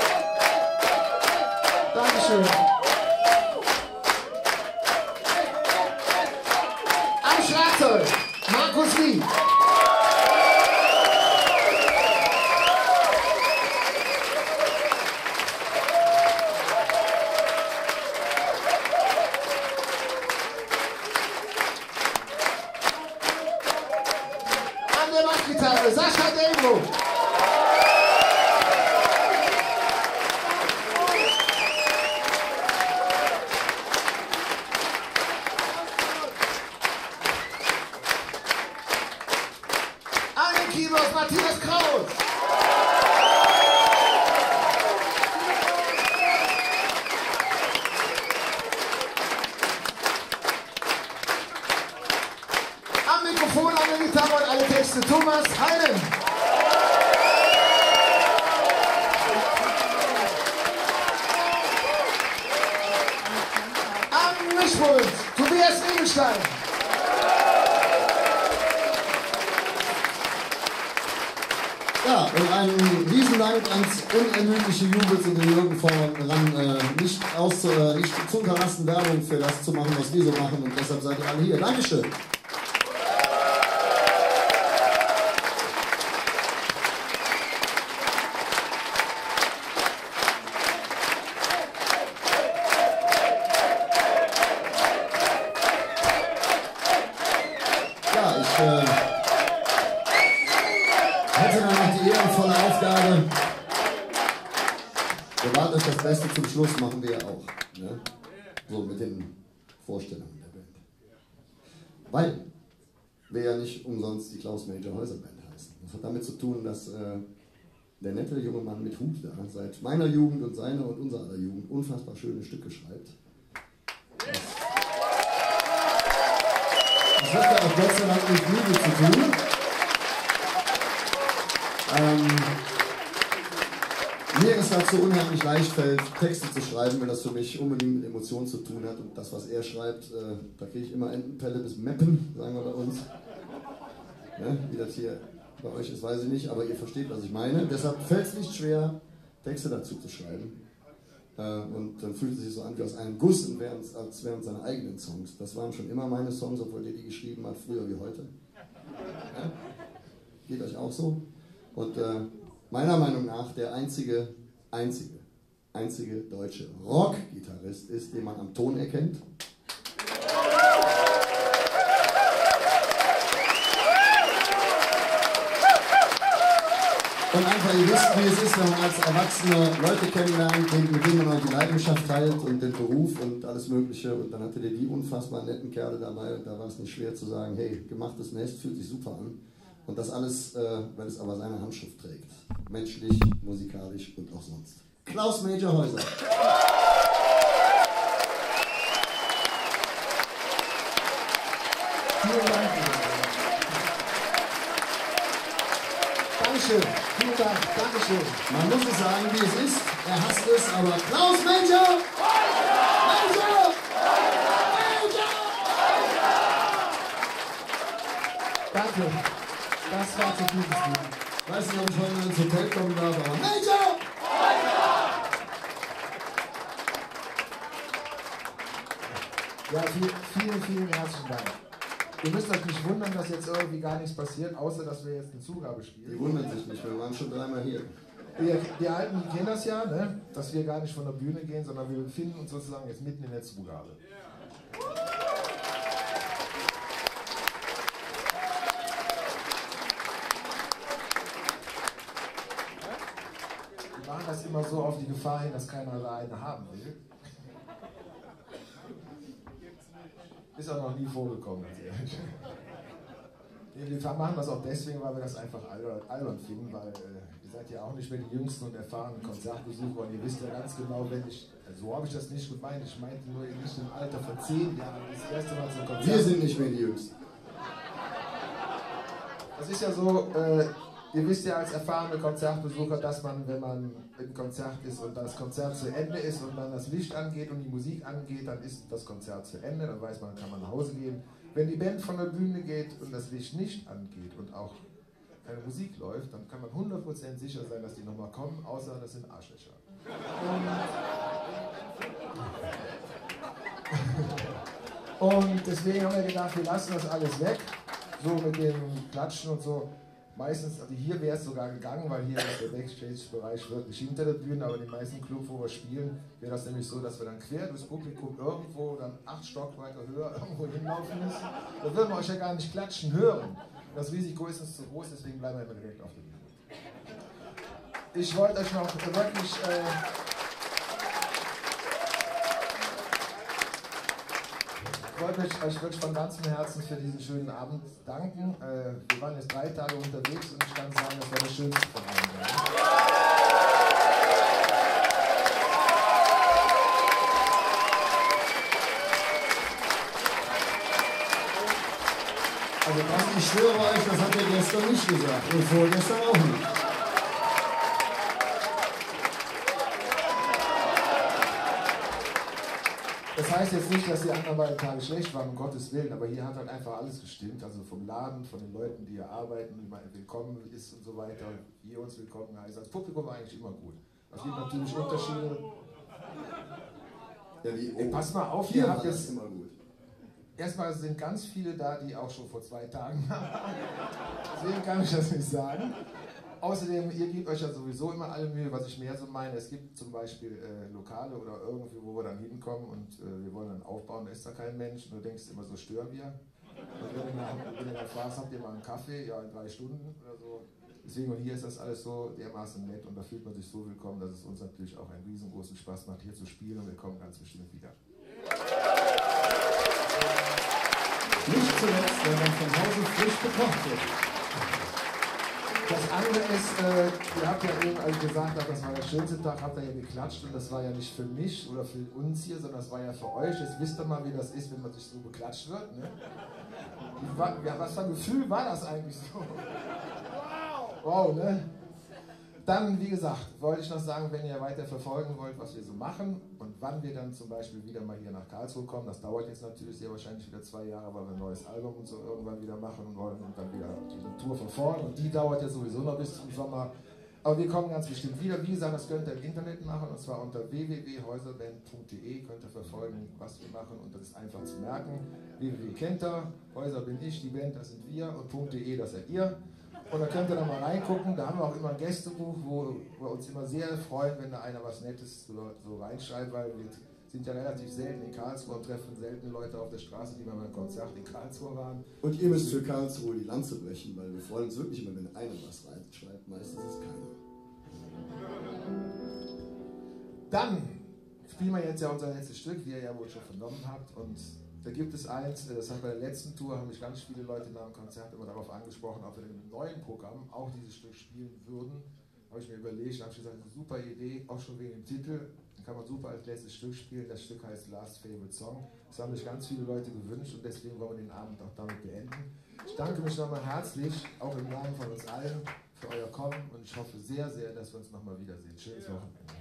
Dankeschön. Am Schlagzeug, Markus Lee. An der Bassgitarre, Sascha Delbo. Keyboard Matthias Kraus. Am Mikrofon, an der Gitarre und alle Texte Thomas Heinen. Am Mischpult Tobias Edelstein. Ja, und einen riesen Dank ans unermüdliche Jubels und den Jürgen voran, äh, nicht, aus, äh, nicht zu unterlassen, Werbung für das zu machen, was wir so machen, und deshalb seid ihr alle hier. Dankeschön. Ja, ich äh, hätte dann noch die ehrenvolle Aufgabe, bewahrt euch das Beste zum Schluss, machen wir ja auch. Ne? So mit den Vorstellungen der Band. Weil wir ja nicht umsonst die Klaus Major Häuser Band heißen. Das hat damit zu tun, dass äh, der nette junge Mann mit Hut da seit meiner Jugend und seiner und unserer aller Jugend unfassbar schöne Stücke schreibt. Das, das hat ja auch Gott sei Dank mit Liebe zu tun. Ähm, mir ist das so unheimlich leicht fällt, Texte zu schreiben, wenn das für mich unbedingt mit Emotionen zu tun hat. Und das, was er schreibt, äh, da kriege ich immer Entenpelle bis Meppen, sagen wir bei uns. Ne? Wie das hier bei euch ist, weiß ich nicht, aber ihr versteht, was ich meine. Deshalb fällt es nicht schwer, Texte dazu zu schreiben. Äh, und dann fühlt es sich so an wie aus einem Guss, als wären es seine eigenen Songs. Das waren schon immer meine Songs, obwohl ihr die geschrieben habt, früher wie heute. Ja? Geht euch auch so? Und äh, meiner Meinung nach der einzige, einzige, einzige deutsche Rock-Gitarrist ist, den man am Ton erkennt. Und einfach, ihr wisst, wie es ist, wenn man als Erwachsene Leute kennenlernt, mit denen man auch die Leidenschaft teilt und den Beruf und alles Mögliche. Und dann hattet ihr die unfassbar netten Kerle dabei und da war es nicht schwer zu sagen, hey, gemachtes Nest fühlt sich super an. Und das alles, äh, weil es aber seine Handschrift trägt. Menschlich, musikalisch und auch sonst. Klaus Major Häuser. Vielen Dank. Dankeschön. Vielen Dank. Dankeschön. Man muss es sagen, wie es ist. Er hasst es, aber Klaus Major! Major! Major! Danke. Das war zu viel geschrieben. Ich weiß nicht, ob ich heute ins Hotel kommen darf, aber Major! Ja, viel, vielen, vielen herzlichen Dank. Ihr müsst euch nicht wundern, dass jetzt irgendwie gar nichts passiert, außer dass wir jetzt eine Zugabe spielen. Die wundern sich nicht, wir waren schon dreimal hier. Die, die Alten die kennen das ja, ne? Dass wir gar nicht von der Bühne gehen, sondern wir befinden uns sozusagen jetzt mitten in der Zugabe. Wir machen das immer so auf die Gefahr hin, dass keiner alleine haben will. Ist auch noch nie vorgekommen, ganz ehrlich. Wir machen das auch deswegen, weil wir das einfach albern finden, weil äh, ihr seid ja auch nicht mehr die jüngsten und erfahrenen Konzertbesucher und ihr wisst ja ganz genau, wenn ich, also so habe ich das nicht gemeint, ich meinte nur, ihr nicht im Alter von zehn Jahren das erste Mal zum Konzert. Wir sind nicht mehr die Jüngsten. Das ist ja so, äh, ihr wisst ja als erfahrene Konzertbesucher, dass man, wenn man im Konzert ist und das Konzert zu Ende ist und dann das Licht angeht und die Musik angeht, dann ist das Konzert zu Ende, dann weiß man, dann kann man nach Hause gehen. Wenn die Band von der Bühne geht und das Licht nicht angeht und auch keine Musik läuft, dann kann man hundert Prozent sicher sein, dass die nochmal kommen, außer das sind Arschlöcher. Und, und deswegen haben wir gedacht, wir lassen das alles weg, so mit dem Klatschen und so. Meistens, also hier wäre es sogar gegangen, weil hier ist der Backstage-Bereich wirklich hinter der Bühne, aber in den meisten Clubs, wo wir spielen, wäre das nämlich so, dass wir dann quer durchs Publikum irgendwo, dann acht Stockwerke höher irgendwo hinlaufen müssen. Da würden wir euch ja gar nicht klatschen hören. Das Risiko ist uns zu groß, deswegen bleiben wir immer direkt auf der Bühne. Ich wollte euch noch wirklich... Äh, Ich wollte euch wirklich von ganzem Herzen für diesen schönen Abend danken. Äh, wir waren jetzt drei Tage unterwegs und ich kann sagen, das war das Schönste von allen. Also das, ich schwöre euch, das hat er gestern nicht gesagt und vorgestern auch nicht. Das heißt jetzt nicht, dass die anderen beiden Tage schlecht waren, um Gottes Willen, aber hier hat halt einfach alles gestimmt. Also vom Laden, von den Leuten, die hier arbeiten, wie man willkommen ist und so weiter, wie ihr uns willkommen heißt. Das Publikum war eigentlich immer gut. Es gibt natürlich Unterschiede. Ja, wie, Ey, pass mal auf, hier ihr habt war das jetzt... immer gut. Erstmal sind ganz viele da, die auch schon vor zwei Tagen waren. Deswegen kann ich das nicht sagen. Außerdem, ihr gebt euch ja sowieso immer alle Mühe, was ich mehr so meine. Es gibt zum Beispiel äh, Lokale oder irgendwie, wo wir dann hinkommen und äh, wir wollen dann aufbauen, da ist da kein Mensch. Und du denkst immer, so stören wir. Und wenn du dann, wenn du dann fragst, habt ihr mal einen Kaffee? Ja, in drei Stunden oder so. Deswegen, und hier ist das alles so dermaßen nett und da fühlt man sich so willkommen, dass es uns natürlich auch einen riesengroßen Spaß macht, hier zu spielen und wir kommen ganz bestimmt wieder. Nicht zuletzt, wenn man von Hause frisch bekocht wird. Das andere ist, äh, ihr habt ja eben, als ich gesagt habe, das war der schönste Tag, habt ihr ja geklatscht und das war ja nicht für mich oder für uns hier, sondern das war ja für euch. Jetzt wisst ihr mal, wie das ist, wenn man sich so beklatscht wird. Ne? War, ja, was für ein Gefühl war das eigentlich so? Wow, ne? Dann, wie gesagt, wollte ich noch sagen, wenn ihr weiter verfolgen wollt, was wir so machen und wann wir dann zum Beispiel wieder mal hier nach Karlsruhe kommen, das dauert jetzt natürlich sehr wahrscheinlich wieder zwei Jahre, weil wir ein neues Album und so irgendwann wieder machen wollen und dann wieder die Tour von vorn und die dauert ja sowieso noch bis zum Sommer. Aber wir kommen ganz bestimmt wieder. Wie gesagt, das könnt ihr im Internet machen und zwar unter w w w punkt häuserband punkt de könnt ihr verfolgen, was wir machen und das ist einfach zu merken. w w w kennt ihr, Häuser bin ich, die Band, das sind wir und .de, das seid ihr. Und da könnt ihr da mal reingucken, da haben wir auch immer ein Gästebuch, wo wir uns immer sehr freuen, wenn da einer was Nettes so, so reinschreibt, weil wir sind ja relativ selten in Karlsruhe und treffen selten Leute auf der Straße, die mal beim Konzert in Karlsruhe waren. Und ihr müsst für Karlsruhe die Lanze brechen, weil wir freuen uns wirklich immer, wenn einer was reinschreibt, meistens ist es keiner. Dann spielen wir jetzt ja unser letztes Stück, wie ihr ja wohl schon vernommen habt. Und da gibt es eins, das hat bei der letzten Tour, haben mich ganz viele Leute nach dem Konzert immer darauf angesprochen, ob wir in dem neuen Programm auch dieses Stück spielen würden. Habe ich mir überlegt, habe ich gesagt, eine super Idee, auch schon wegen dem Titel. Dann kann man super als letztes Stück spielen. Das Stück heißt Last Favorite Song. Das haben sich ganz viele Leute gewünscht und deswegen wollen wir den Abend auch damit beenden. Ich danke mich nochmal herzlich, auch im Namen von uns allen, für euer Kommen und ich hoffe sehr, sehr, dass wir uns nochmal wiedersehen. Schönes Wochenende.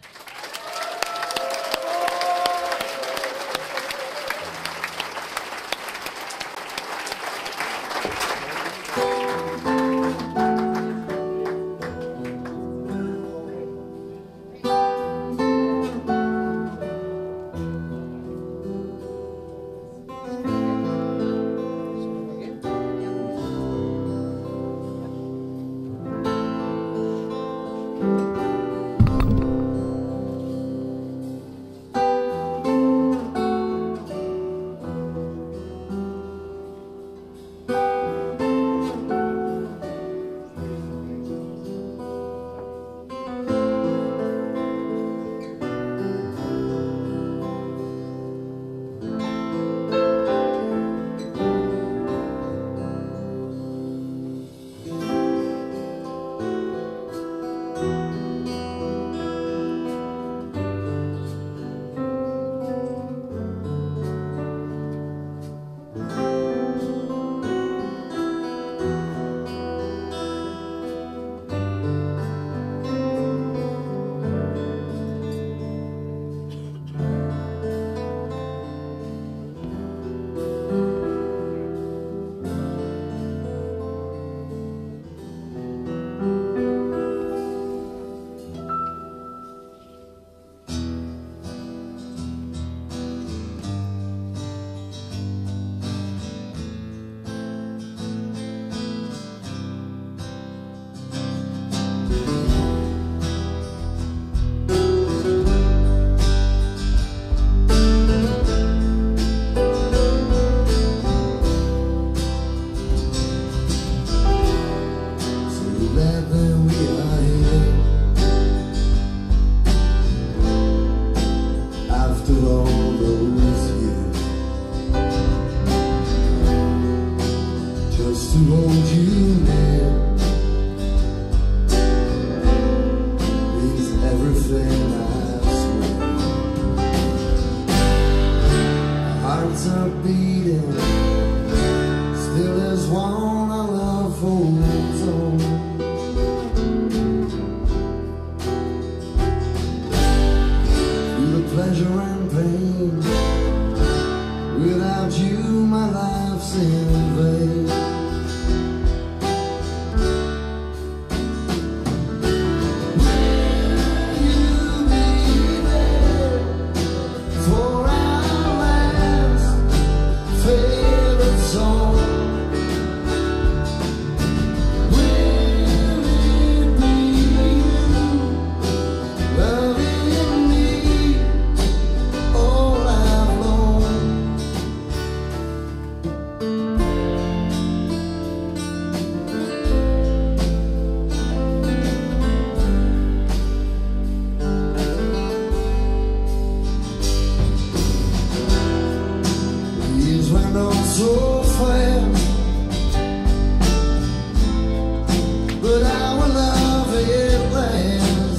hold you near is everything I swear. Our hearts are beating, still as one our love holds on. Through the pleasure and pain, without you my life's in vain. Will you be there for our last favorite song? Will it be you loving me all night long? Years went on so fast, but our love it lasts.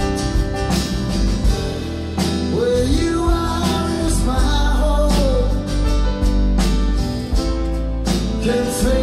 Where you are is my hope, can fade.